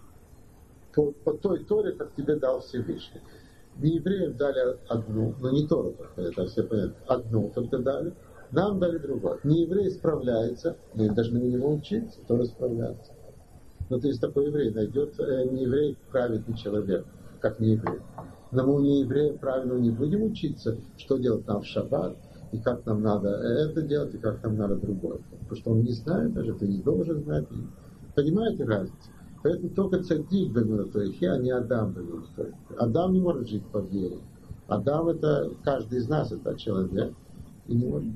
по, по той Торе, как тебе дал Всевышний. Не евреям дали одну, но не Тору только, это все понятно, одну только дали. Нам дали другое. Не еврей справляется, мы должны у него учиться, Тора справляется. Но то есть такой еврей найдет, э, не еврей праведный человек, как не еврей. Но мы у нееврея правильно не будем учиться, что делать нам в шаббат, и как нам надо это делать, и как нам надо другое. Потому что он не знает даже, ты не должен знать. Понимаете разницу? Поэтому только цадик бэмэнатоихи, а не Адам бэмэнатоихи. Адам не может жить по вере. Адам это, каждый из нас это человек. И не может...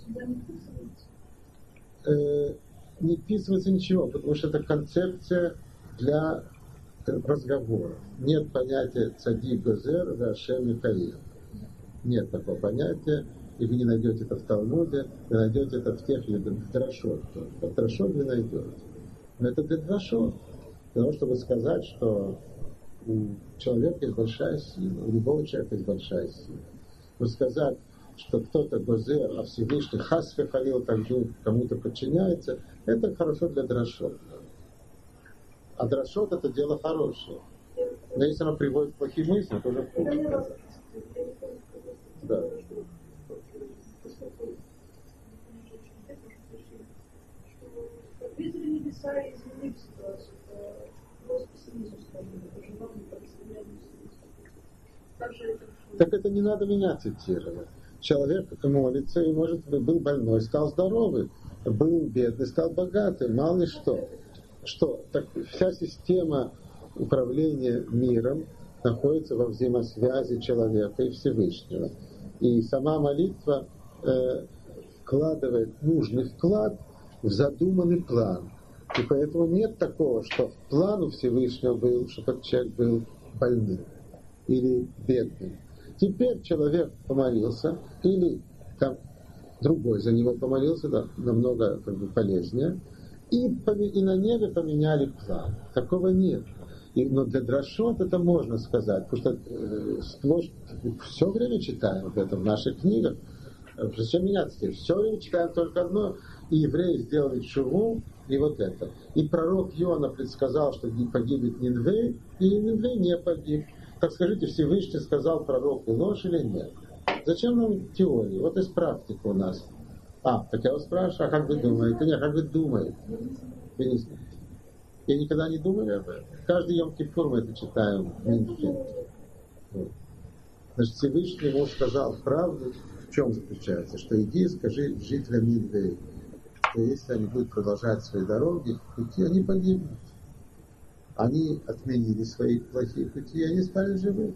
Э, не вписывается ничего, потому что это концепция для разговора. Нет понятия цадик гозер вашем микаил. Нет такого понятия. И вы не найдете это в Талмуде, вы найдете это в тех людях, в Драшот. В Драшот вы найдете. Но это для Драшот. Для того, чтобы сказать, что у человека есть большая сила, у любого человека есть большая сила. Но сказать, что кто-то гозер, а Всевышний хасфе халил также кому-то подчиняется, это хорошо для Драшот. А Драшот это дело хорошее. Но если оно приводит к плохим мыслям, то уже плохо. Да. Ветер небеса изменили ситуацию, просто снизу стали, уже вам не представляем снизу. Так это не надо меня цитировать. Человек молится и, может быть, был больной, стал здоровый, был бедный, стал богатый, мало ли что. Что? Так вся система управления миром находится во взаимосвязи человека и Всевышнего. И сама молитва э, вкладывает нужный вклад в задуманный план. И поэтому нет такого, что план у Всевышнего был, что этот человек был больным или бедным. Теперь человек помолился, или там другой за него помолился, да, намного как бы, полезнее, и, и на небе поменяли план. Такого нет. И, но для дрошот это можно сказать, потому что э, сплошь, все время читаем об этом в наших книгах. Зачем меняться теперь? Все время читаем только одно. И евреи сделали шуву, и вот это. И пророк Йона предсказал, что погибнет Нинве, и Нинве не погиб. Так скажите, Всевышний сказал пророку ложь или нет? Зачем нам теории? Вот есть практика у нас. А, так я вас спрашиваю, а как вы думаете? Нет, как вы думаете? Вы не знаете. Я никогда не думали об этом. Каждый Йом-Кипур мы это читаем в Минхе. Вот. Значит, Всевышний ему сказал правду. В чем заключается? Что иди и скажи жителям Нинвеи, что если они будут продолжать свои дороги, пути, они погибнут. Они отменили свои плохие пути, и они стали живы.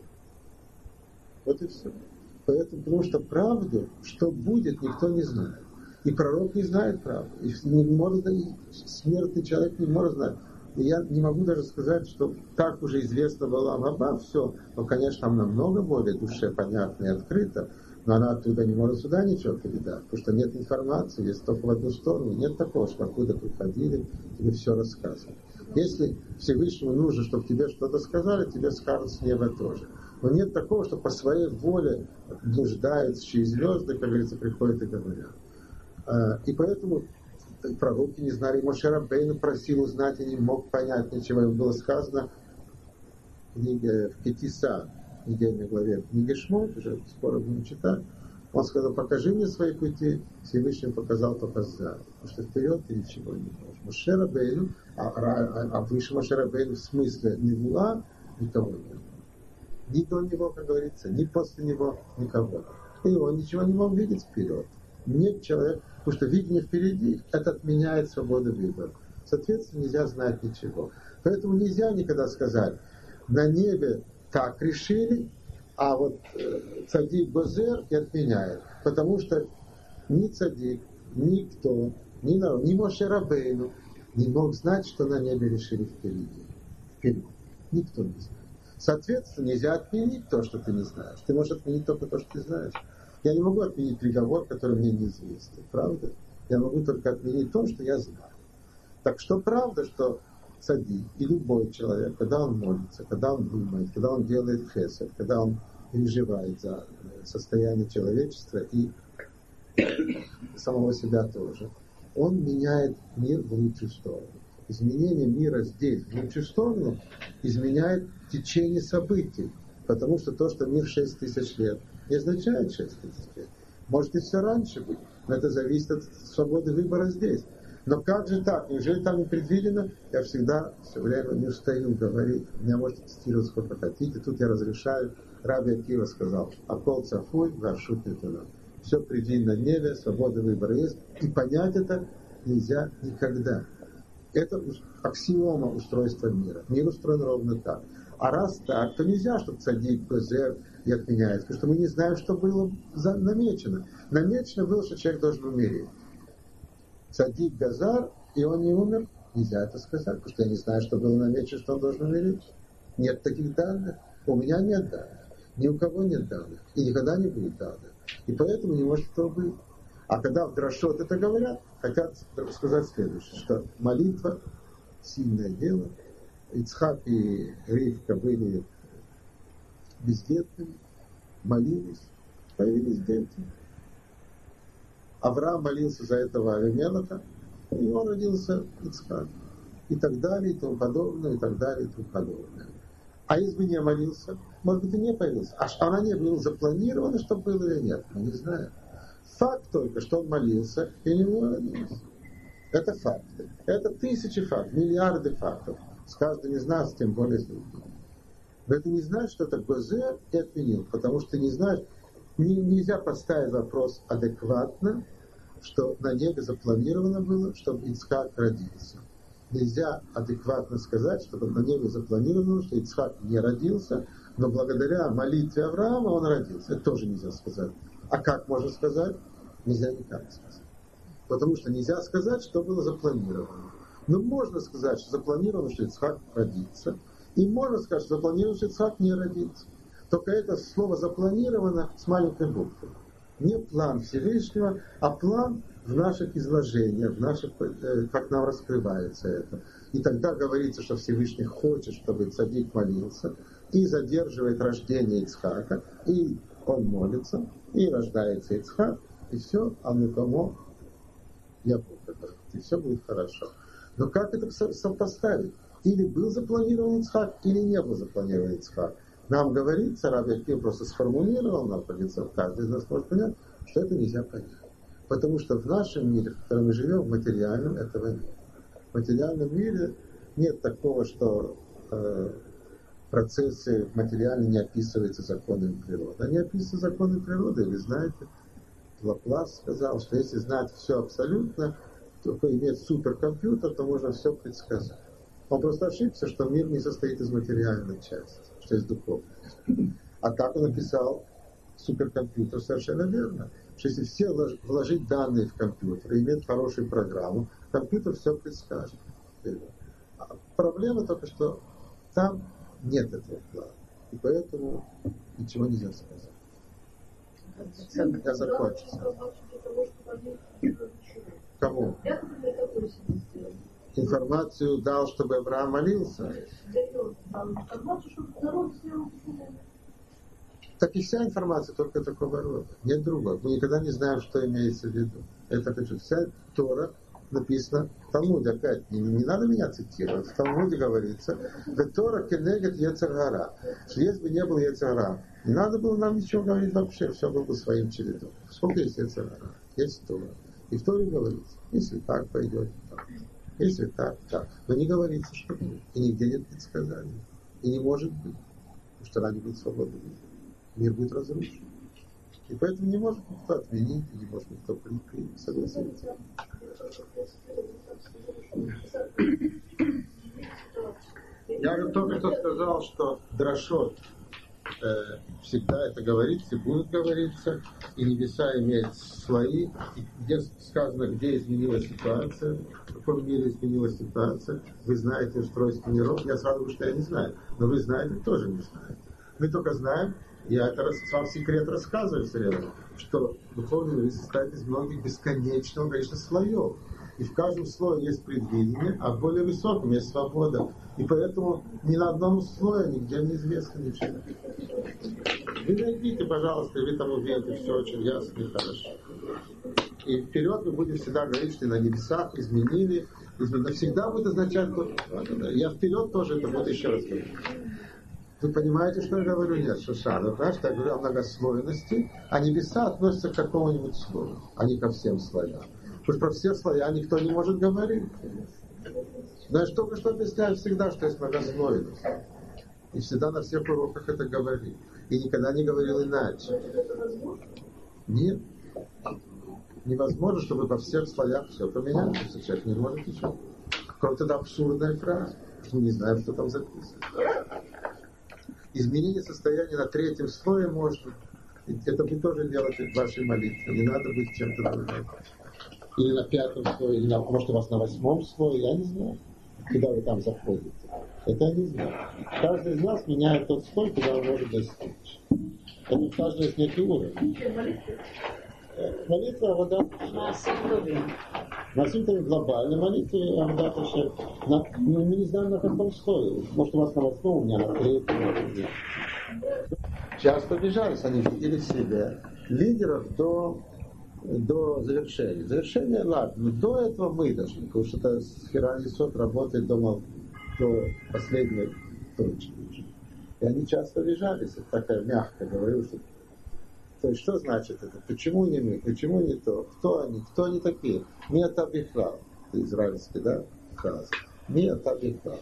Вот и все. Поэтому, потому что правду, что будет, никто не знает. И пророк не знает правду. И не может, и смертный человек не может знать. И я не могу даже сказать, что так уже известно Балам Аба, все. Но, конечно, там намного более душе понятно и открыто. Но она оттуда не может сюда ничего передать, потому что нет информации, есть только в одну сторону. Нет такого, что откуда приходили, тебе все рассказывают. Если Всевышнему нужно, чтобы тебе что-то сказали, тебе скажут с неба тоже. Но нет такого, что по своей воле блуждающие звезды, как говорится, приходят и говорят. И поэтому пророки не знали. Моше Рабейну просил узнать и не мог понять ничего. Ему было сказано в книге в Кетиса, в недельной главе книги Шмот, уже скоро будем читать. Он сказал, покажи мне свои пути. Всевышний показал только сзади. Потому что вперед ты ничего не можешь. Моше Рабейну, а, а, а выше Моше Рабейну в смысле Невула никого не было. Ни до него, как говорится, ни после него никого. И он ничего не мог видеть вперед. Нет человека, потому что видение впереди, это отменяет свободу выбора. Соответственно, нельзя знать ничего. Поэтому нельзя никогда сказать, на небе так решили, а вот э, цадик Гозер и отменяет. Потому что ни цадик, никто, ни народ, ни Моше Рабейну не мог знать, что на небе решили впереди. Вперед. Никто не знает. Соответственно, нельзя отменить то, что ты не знаешь. Ты можешь отменить только то, что ты знаешь. Я не могу отменить приговор, который мне неизвестен. Правда? Я могу только отменить то, что я знаю. Так что правда, что цадик и любой человек, когда он молится, когда он думает, когда он делает хесед, когда он переживает за состояние человечества и самого себя тоже, он меняет мир в лучшую сторону. Изменение мира здесь в лучшую сторону изменяет течение событий. Потому что то, что мир шесть тысяч лет, не означает шесть тысяч лет. Может и все раньше быть, но это зависит от свободы выбора здесь. Но как же так? Неужели там не предвидено? Я всегда все время не устаю говорить. Меня можете цитировать сколько хотите. Тут я разрешаю. Раби Акива сказал, акол цафуй, варшут не туда. Все предвидено на небе, свобода выбора есть. И понять это нельзя никогда. Это аксиома устройства мира. Мир устроен ровно так. А раз так, то нельзя, чтобы цадик, Гозер и отменяет. Потому что мы не знаем, что было намечено. Намечено было, что человек должен умереть. Цадик Газар, и он не умер, нельзя это сказать, потому что я не знаю, что было намечено, что он должен умереть. Нет таких данных. У меня нет данных. Ни у кого нет данных. И никогда не будет данных. И поэтому не может этого быть. А когда в дрошот это говорят, хотят сказать следующее, что молитва – сильное дело. Ицхак и Ривка были бездетными, молились, появились дети. Авраам молился за этого Авимелаха, и у него родился Ицхак. И так далее, и тому подобное, и так далее, и тому подобное. А если бы не молился, может быть, и не появился. А что она не была запланирована, что было или нет, мы не знаем. Факт только, что он молился, и у него родился. Это факты. Это тысячи фактов, миллиарды фактов. С каждым из нас, тем более с другим. Но это не значит, что это Гозер и отменил, потому что не знаешь, не, нельзя поставить вопрос адекватно, что на небе запланировано было, чтобы Ицхак родился. Нельзя адекватно сказать, что на небе запланировано, что Ицхак не родился, но благодаря молитве Авраама он родился. Это тоже нельзя сказать. А как можно сказать? Нельзя никак сказать. Потому что нельзя сказать, что было запланировано. Но можно сказать, что запланировано, что Ицхак родится. И можно сказать, что запланировано, что Ицхак не родится. Только это слово запланировано с маленькой буквы. Не план Всевышнего, а план в наших изложениях, в наших, как нам раскрывается это. И тогда говорится, что Всевышний хочет, чтобы цадик молился, и задерживает рождение Ицхака, и он молится, и рождается Ицхак, и все, а никому я буду, и все будет хорошо. Но как это сопоставить? Или был запланирован Ицхак, или не был запланирован Ицхак. Нам говорится, Рав Якив просто сформулировал, нам придется, каждый из нас может понять, что это нельзя понять. Потому что в нашем мире, в котором мы живем, в материальном, этого нет. В материальном мире нет такого, что э, процессы материальные не описываются законами природы. Они описываются законами природы, и вы знаете, Лаплас сказал, что если знать все абсолютно, только иметь суперкомпьютер, то можно все предсказать. Он просто ошибся, что мир не состоит из материальной части, что из духовности. А так он написал суперкомпьютер совершенно верно. Что если все вложить данные в компьютер и иметь хорошую программу, компьютер все предскажет. А проблема только, что там нет этого плана. И поэтому ничего нельзя сказать. Я закончу. Кому? Информацию дал, чтобы Авраам молился. Так и вся информация только такого рода. Нет другого. Мы никогда не знаем, что имеется в виду. Это хочу. Вся Тора написана в Талмуде. Опять, не, не надо меня цитировать. В Талмуде говорится, Тора кенегет Йецер гара. Если бы не было Йецер гара, не надо было нам ничего говорить вообще. Все было бы своим чередом. Сколько есть Йецер гара? Есть Тора. И в Торе говорится, если так пойдет, так. Если так, так. Но не говорится, что будет. И нигде нет предсказаний. И не может быть. Потому что она не будет свободной. Мир будет разрушен. И поэтому не может никто отменить, не может никто прикрыть, согласиться. Я только что сказал, что Драшот э, всегда это говорится и будет говориться, и небеса имеют слои, и где сказано, где изменилась ситуация, в каком мире изменилась ситуация. Вы знаете устройство миров, я сразу говорю, что я не знаю, но вы знаете, тоже не знаете. Мы только знаем, я это вам секрет рассказываю все время, что духовный мир состоит из многих бесконечного количества слоев. И в каждом слое есть предвидение, а в более высоком есть свобода. И поэтому ни на одном слое нигде не известно ничего. Вы найдите, пожалуйста, и вы там увидите все очень ясно и хорошо. И вперед мы будем всегда говорить, что на небесах изменили, изменили. Всегда будет означать, что я вперед тоже это буду еще раз говорить. Вы понимаете, что я говорю? Нет, Шушана. Потому что я говорю о многослойности, а небеса относятся к какому-нибудь слою, а не ко всем слоям. Потому что про все слоя никто не может говорить. Знаешь, только что объясняю всегда, что есть многослойность. И всегда на всех уроках это говорил. И никогда не говорил иначе. Нет. Невозможно, чтобы во всех слоях все поменялось. Человек не может ничего. Кроме тогда абсурдная фраза. Мы не знаем, что там записано. Изменение состояния на третьем слое можно. Это вы тоже делаете в вашей молитве. Не надо быть чем-то другим. Или на пятом слое, или на, может у вас на восьмом слое, я не знаю. Куда вы там заходите. Это я не знаю. Каждый из нас меняет тот слой, куда он может достичь. Это у каждого есть некий уровень. Молитва Авадат Ашем. На симптоме глобальной молитвы Авадат Ашем. Мы не знаем, на каком слое. Может, у вас на восьмом, у меня на третьем. Сейчас побежались, они видели в себе лидеров до, до завершения. Завершение, ладно, но до этого мы дошли, потому что это Хиранисот работает до, до последней точки. И они часто лежались, это такая мягко говорю, что то есть, что значит это? Почему не мы? Почему не то? Кто они? Кто они такие? Нет обихрал. Это израильский, да? Фраза. Нет обихрал.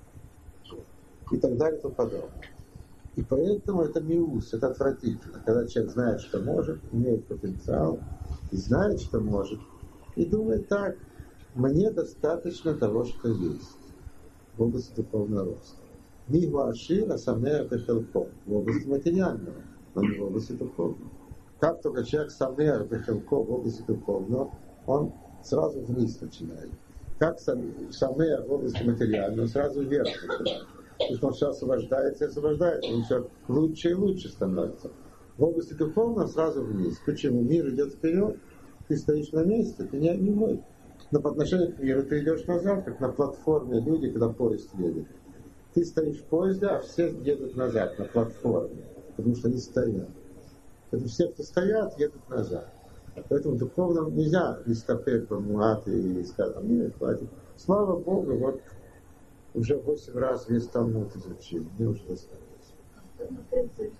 И так далее, и тому подобное. И поэтому это миус, это отвратительно. Когда человек знает, что может, имеет потенциал, и знает, что может, и думает так, мне достаточно того, что есть в области духовного роста. Мигу ашира самея бехелко, в области материального, но не в области духовного. Как только человек самея бехелко в области духовного, он сразу вниз начинает. Как сам, самые в области материальной, он сразу вверх начинает. Потому что он все освобождается и освобождается, он все лучше и лучше становится. В области духовного сразу вниз. Почему? Мир идет вперед, ты стоишь на месте, ты не, не мой. Но по отношению к миру ты идешь назад, как на платформе люди, когда поезд едет. Ты стоишь в поезде, а все едут назад на платформе, потому что они стоят. Поэтому все, кто стоят, едут назад. Поэтому духовно нельзя листопед, муат и сказать, нет, хватит. Слава Богу, вот уже восемь раз весь Талмуд изучил, мне уже достаточно.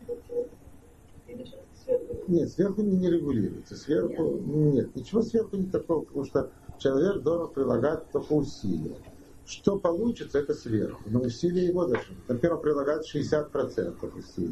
Нет, сверху не, не регулируется. Сверху нет, ничего сверху не такого, потому что человек должен прилагать только усилия. Что получится, это сверху. Но усилия его должны. Например, прилагать шестьдесят процентов усилий.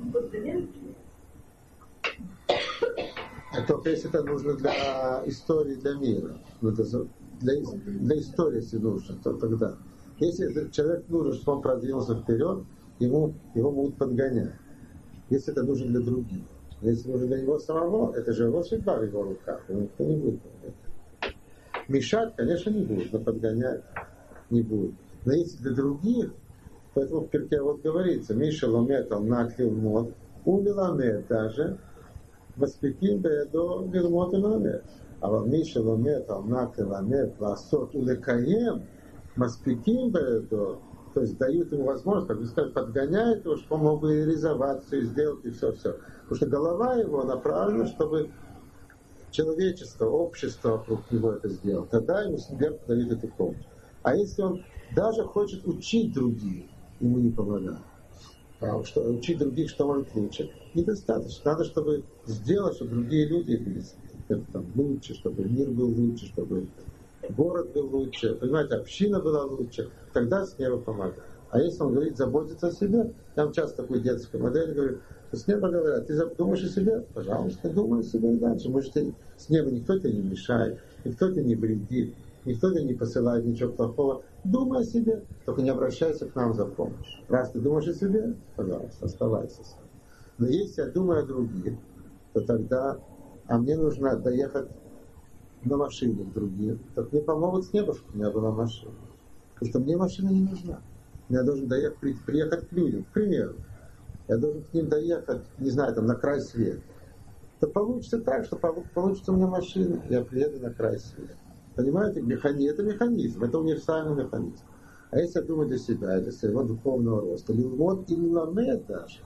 А только если это нужно для истории, для мира. Ну, это для, для истории, если нужно, то тогда. Если человек нужен, чтобы он продвинулся вперед, ему, его могут подгонять. Если это нужно для других. Но если нужно для него самого, это же его судьба в его руках. Ему никто не будет подгонять. Мешать, конечно, не будет, но подгонять не будет. Но если для других, поэтому в Перке вот говорится, Миша лометал наклил мод, улиламет даже, воспеким бедо бирмот и ламет. А вот Миша лометал наклил ламет, ласот улекаем, воспеким бедо, то есть дают ему возможность, как бы сказать, подгоняют его, чтобы он мог бы реализовать все, сделать и все-все. Потому что голова его направлена, чтобы человечество, общество вокруг него это сделало. Тогда ему сверху дают эту помощь. А если он даже хочет учить других, ему не помогает. А что, учить других, что может лучше, недостаточно. Надо, чтобы сделать, чтобы другие люди были там, лучше, чтобы мир был лучше, чтобы город был лучше, понимаете, община была лучше. Тогда с неба помогает. А если он говорит заботиться о себе, я вам часто такую детскую модель говорю, что с неба говорят, ты думаешь о себе? Пожалуйста, думай о себе и дальше. Может, с неба никто тебе не мешает, никто тебе не вредит. Никто тебе не посылает ничего плохого. Думай о себе, только не обращайся к нам за помощью. Раз ты думаешь о себе, пожалуйста, оставайся с нами. Но если я думаю о других, то тогда, а мне нужно доехать на машине к другим, так мне помогут с неба, чтобы у меня была машина. Потому что мне машина не нужна. Я должен доехать, приехать к людям, к примеру. Я должен к ним доехать, не знаю, там, на край света. То получится так, что получится у меня машина, я приеду на край света. Понимаете, механизм, это механизм, это универсальный механизм. А если я думаю для себя, для своего духовного роста, лилмот и ламет даже,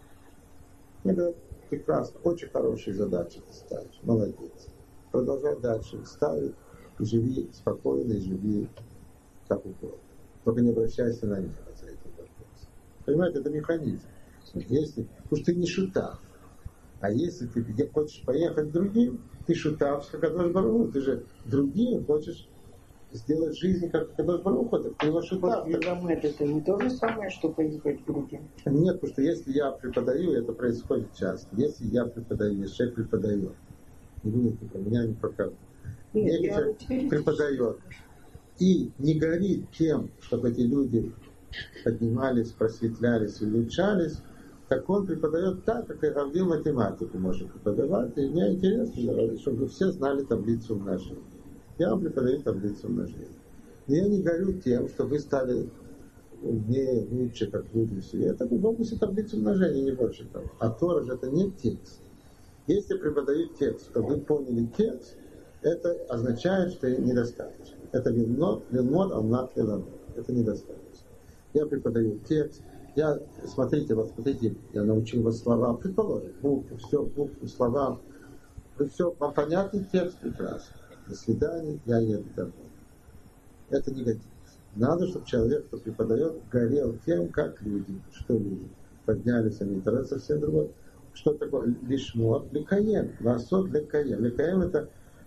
это прекрасно, очень хорошие задачи ты ставишь, молодец. Продолжай дальше, ставь, и живи спокойно, и живи как угодно. Только не обращайся на них за этим вопросом. Понимаете, это механизм. Если, потому что ты не шутав. А если ты хочешь поехать к другим, ты шутав, как Кадош Барух, ты же другим хочешь сделать жизнь, как Кадош Барух, ты его шутав. Это не то же самое, что поехать к другим? Нет, потому что если я преподаю, это происходит часто. Если я преподаю, если человек преподает, не будет ни про меня, ни про кого. Если человек преподает и не горит тем, чтобы эти люди поднимались, просветлялись, улучшались, так он преподает так, как и Раввин математику может преподавать. И мне интересно, чтобы все знали таблицу умножения. Я вам преподаю таблицу умножения. Но я не горю тем, что вы стали умнее, лучше, как люди все. Это в области таблицы умножения, не больше того. А Тора же это не текст. Если преподаю текст, чтобы вы поняли текст, это означает, что недостаточно. Это лилмот, лилмот, амнат, лилмот. Это недостаточно. Я преподаю текст. Я, смотрите, вот смотрите, я научил вас словам, предположим, буквы, все, буквы, словам. И все, вам понятный текст прекрасно. До свидания, я еду домой. Это не годится. Надо, чтобы человек, кто преподает, горел тем, как люди, что люди. Поднялись они, это совсем другое. Что такое лишмот? Лекаем. Ласот лекаем. Лекаем это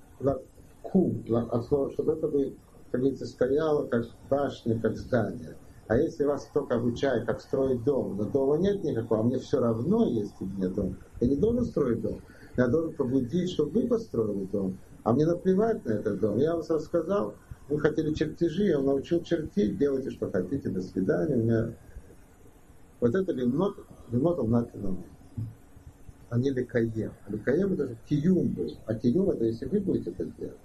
кум, от слова, чтобы это бы, как говорится, стояло как башня, как здание. А если вас кто-то обучает, как строить дом, но дома нет никакого, а мне все равно, есть у меня дом, я не должен строить дом. Я должен побудить, чтобы вы построили дом. А мне наплевать на этот дом. Я вам рассказал, вы хотели чертежи, я вам научил чертить, делайте, что хотите, до свидания. У меня... Вот это лимнот, лимнот алнат-лимнот. А не лекаем. Лекаем это же киюм был. А киюм это если вы будете это делать.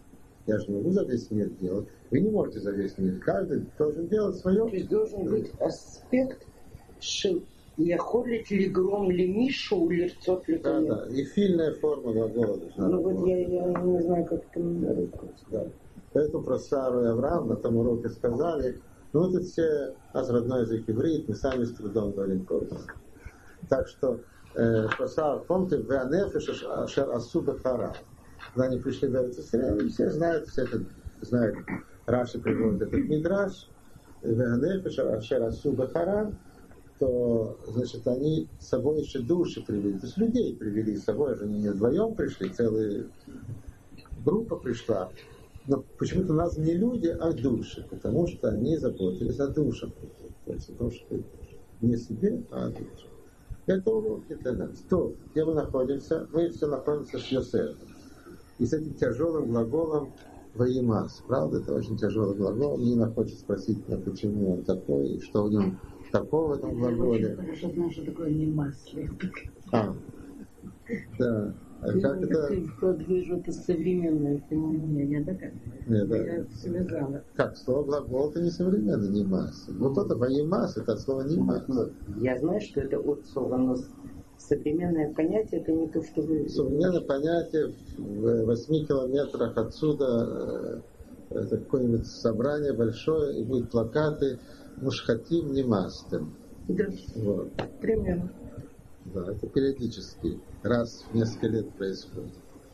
Я же не могу за весь мир делать. Вы не можете за весь мир. Каждый должен делать свое. То есть должен быть аспект шил. Яхолит ли гром ли мишу лирцот ли Да, да. И фильная форма глагола должна Ну быть. вот я, я не знаю, как это на русском. Да. Поэтому про Сару и Авраам на том уроке сказали, ну это все нас родной язык иврит, мы сами с трудом говорим по-русски. Так что э, про Сару, помните, Веанефеш Ашер Асу Бехара. Когда они пришли в Эрец-Исраэль, все знают, все это знают. Раши приводит этот мидраш, Веанефеш Ашер Асу Бехара, то, значит, они с собой еще души привели, то есть людей привели с собой, же они не вдвоем пришли, целая группа пришла. Но почему-то у нас не люди, а души, потому что они заботились о душах. То есть о том, что не себе, а о душах. Это уроки для нас. То, где мы находимся, мы все находимся с Йосефом. И с этим тяжелым глаголом «воимас». Правда, это очень тяжелый глагол. Мне хочется спросить, а почему он такой, и что в нем такого в этом глаголе. Я очень хорошо знаю, что такое «воимас». А, да. А я как это? как вижу, это современное понимание. Я так Нет, да. я связала. Как слово глагол это не современный, не масса. Вот это «воимас» это от слова «не масса». Я знаю, что это от слова, но современное понятие это не то, что вы... Современное понятие в восьми километрах отсюда э, это какое-нибудь собрание большое, и будут плакаты «Мушхатим не мастем». Да, Вот. примерно. Да, это периодически, раз в несколько лет происходит.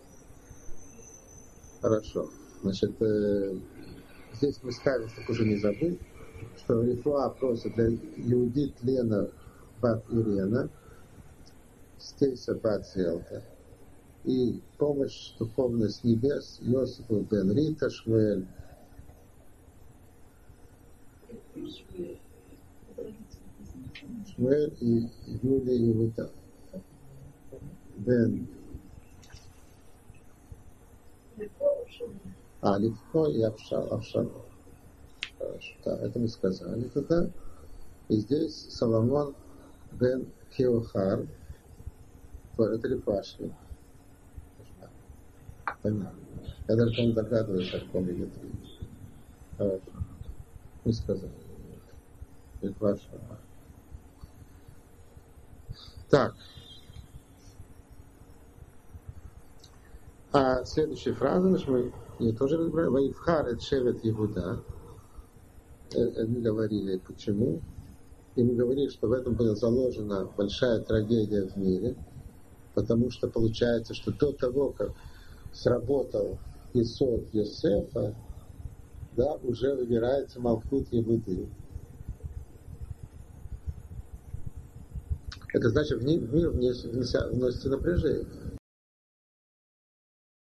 Хорошо. Значит, э, здесь мы ставим, чтобы уже не забыть, что Рифуа просит для Иудит Лена бат Ирена, Стейса бат Зелта, и помощь духовная с небес Йосифу бен Рита Шмуэль. Шмуэль и Юлия Ювита. Бен. А, Легко и Авшал. Авшал. Хорошо. Да, это мы сказали тогда. И здесь Соломон бен Хеохар. Это Рифашки. Понятно. Я даже не догадываюсь, о ком идет речь. Хорошо. Мы сказали. Рифашки. Так. А следующая фраза, значит, мы ее тоже разбираем. Ваивхар эт шевет Иуда. Мы говорили, почему. И мы говорили, что в этом была заложена большая трагедия в мире, потому что получается, что до того, как сработал Исод Йосефа, да, уже выбирается Малхут Иуды. Это значит, в мир вносится напряжение.